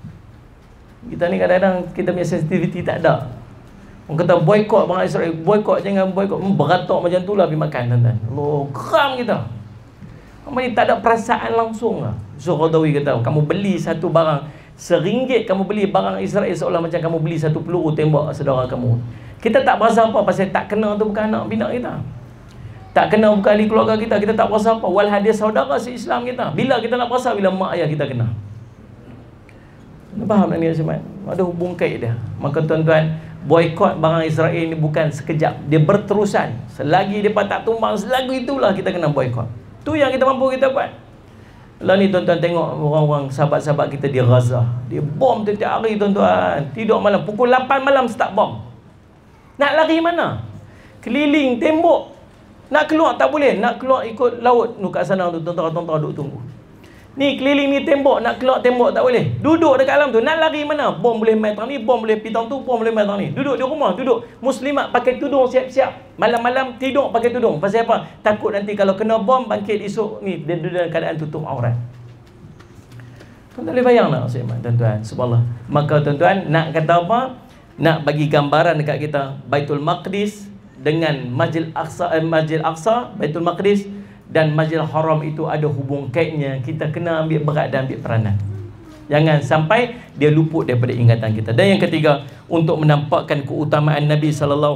Kita ni kadang-kadang kita punya sensitivity tak ada. Orang kata boykot barang Israel, boykot, jangan boykot. Beratok macam tu lah pergi makan, tuan-tuan. Allah, geram kita. Kamu ni tak ada perasaan langsung lah. Zuhrawi kata, kamu beli satu barang RM1, kamu beli barang Israel seolah macam kamu beli satu peluru tembak saudara kamu. Kita tak berasa apa pasal tak kena tu bukan anak bina kita. Tak kena bukan ahli keluarga kita, kita tak berasa apa. Walhal dia saudara se-Islam kita. Bila kita nak berasa? Bila mak ayah kita kena. Faham tak ni, Azman? Ada hubung kait dia. Maka tuan-tuan, boykot barang Israel ni bukan sekejap, dia berterusan. Selagi dia tak tumbang, selagi itulah kita kena boykot. Tu yang kita mampu kita buat. Lah ni tuan-tuan tengok orang-orang sahabat-sahabat kita di Gaza. Dia bom setiap hari, tuan-tuan. Tidur malam, pukul 8 malam start bom. Nak lari mana? Keliling tembok. Nak keluar tak boleh. Nak keluar ikut laut nu kat sana tu, tentera-tentera duduk tunggu. Ni keliling ni tembok, nak keluar tembok tak boleh. Duduk dekat alam tu, nak lari mana? Bom boleh main tang ni, bom boleh pitang tu, bom boleh main tang ni. Duduk di rumah, duduk. Muslimat pakai tudung siap-siap. Malam-malam tidur pakai tudung. Pasal apa? Takut nanti kalau kena bom bangkit esok ni dia duduk dalam keadaan tutup aurat. Tuan-tuan boleh bayang tak, tuan-tuan? Subhanallah. Maka tuan-tuan nak kata apa? Nak bagi gambaran dekat kita Baitul Maqdis dengan Masjid Aqsa, Baitul Maqdis dan Masjidil Haram itu ada hubung kaitnya. Kita kena ambil berat dan ambil peranan. Jangan sampai dia luput daripada ingatan kita. Dan yang ketiga, untuk menampakkan keutamaan Nabi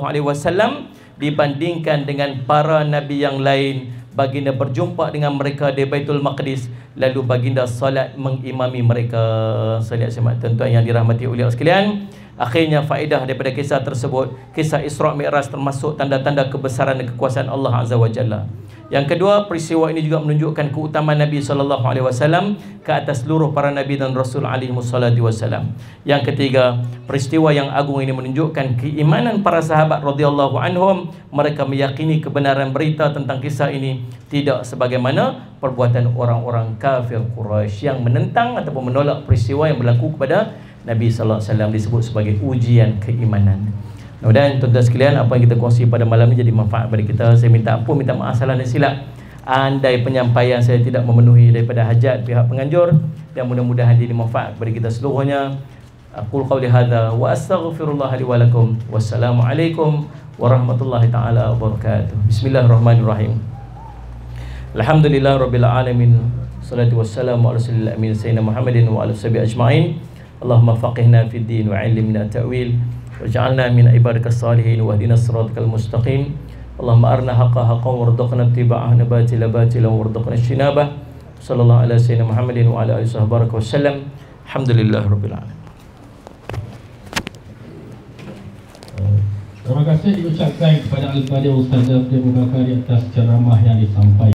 SAW dibandingkan dengan para Nabi yang lain, baginda berjumpa dengan mereka di Baitul Maqdis, lalu baginda salat mengimami mereka. Salat semat, tuan-tuan yang dirahmati oleh Allah sekalian. Akhirnya faedah daripada kisah tersebut, kisah Isra' Mi'raj termasuk tanda-tanda kebesaran dan kekuasaan Allah Azza wa Jalla. Yang kedua, peristiwa ini juga menunjukkan keutamaan Nabi SAW ke atas seluruh para Nabi dan Rasul alaihi wassalatu wassalam. Yang ketiga, peristiwa yang agung ini menunjukkan keimanan para sahabat radhiyallahu anhum. Mereka meyakini kebenaran berita tentang kisah ini tidak sebagaimana perbuatan orang-orang kafir Quraisy yang menentang ataupun menolak peristiwa yang berlaku kepada Nabi SAW, disebut sebagai ujian keimanan. Mudah-mudahan tuan-tuan sekalian, apa yang kita kongsi pada malam ini jadi manfaat bagi kita. Saya minta ampun, minta maaf salah dan silap andai penyampaian saya tidak memenuhi daripada hajat pihak penganjur, dan mudah-mudahan jadi manfaat kepada kita seluruhnya. Aqul qawli hadza wa astaghfirullah li wa lakum. Wassalamualaikum warahmatullahi taala wabarakatuh. Bismillahirrahmanirrahim. Alhamdulillah rabbil alamin. Salatu wassalamu ala rasulillah amin sayyidina Muhammadin wa ala sahbihi ajma'in. Allahumma faqihna fid din wa 'allimna ta'wil waj'alna min ibadikas salihin wahdina siratal mustaqim. Allahumma arina haqqa haqqan warzuqna ittiba'ah, batila batilan warzuqna ijtinabah. Sallallahu ala sayyidina Muhammadin wa ala alihi wasallam. Alhamdulillahirabbil alamin. Terima kasih diucapkan kepada Al-Fadhil Ustaz Abdul Bukhari atas ceramah yang disampaikan.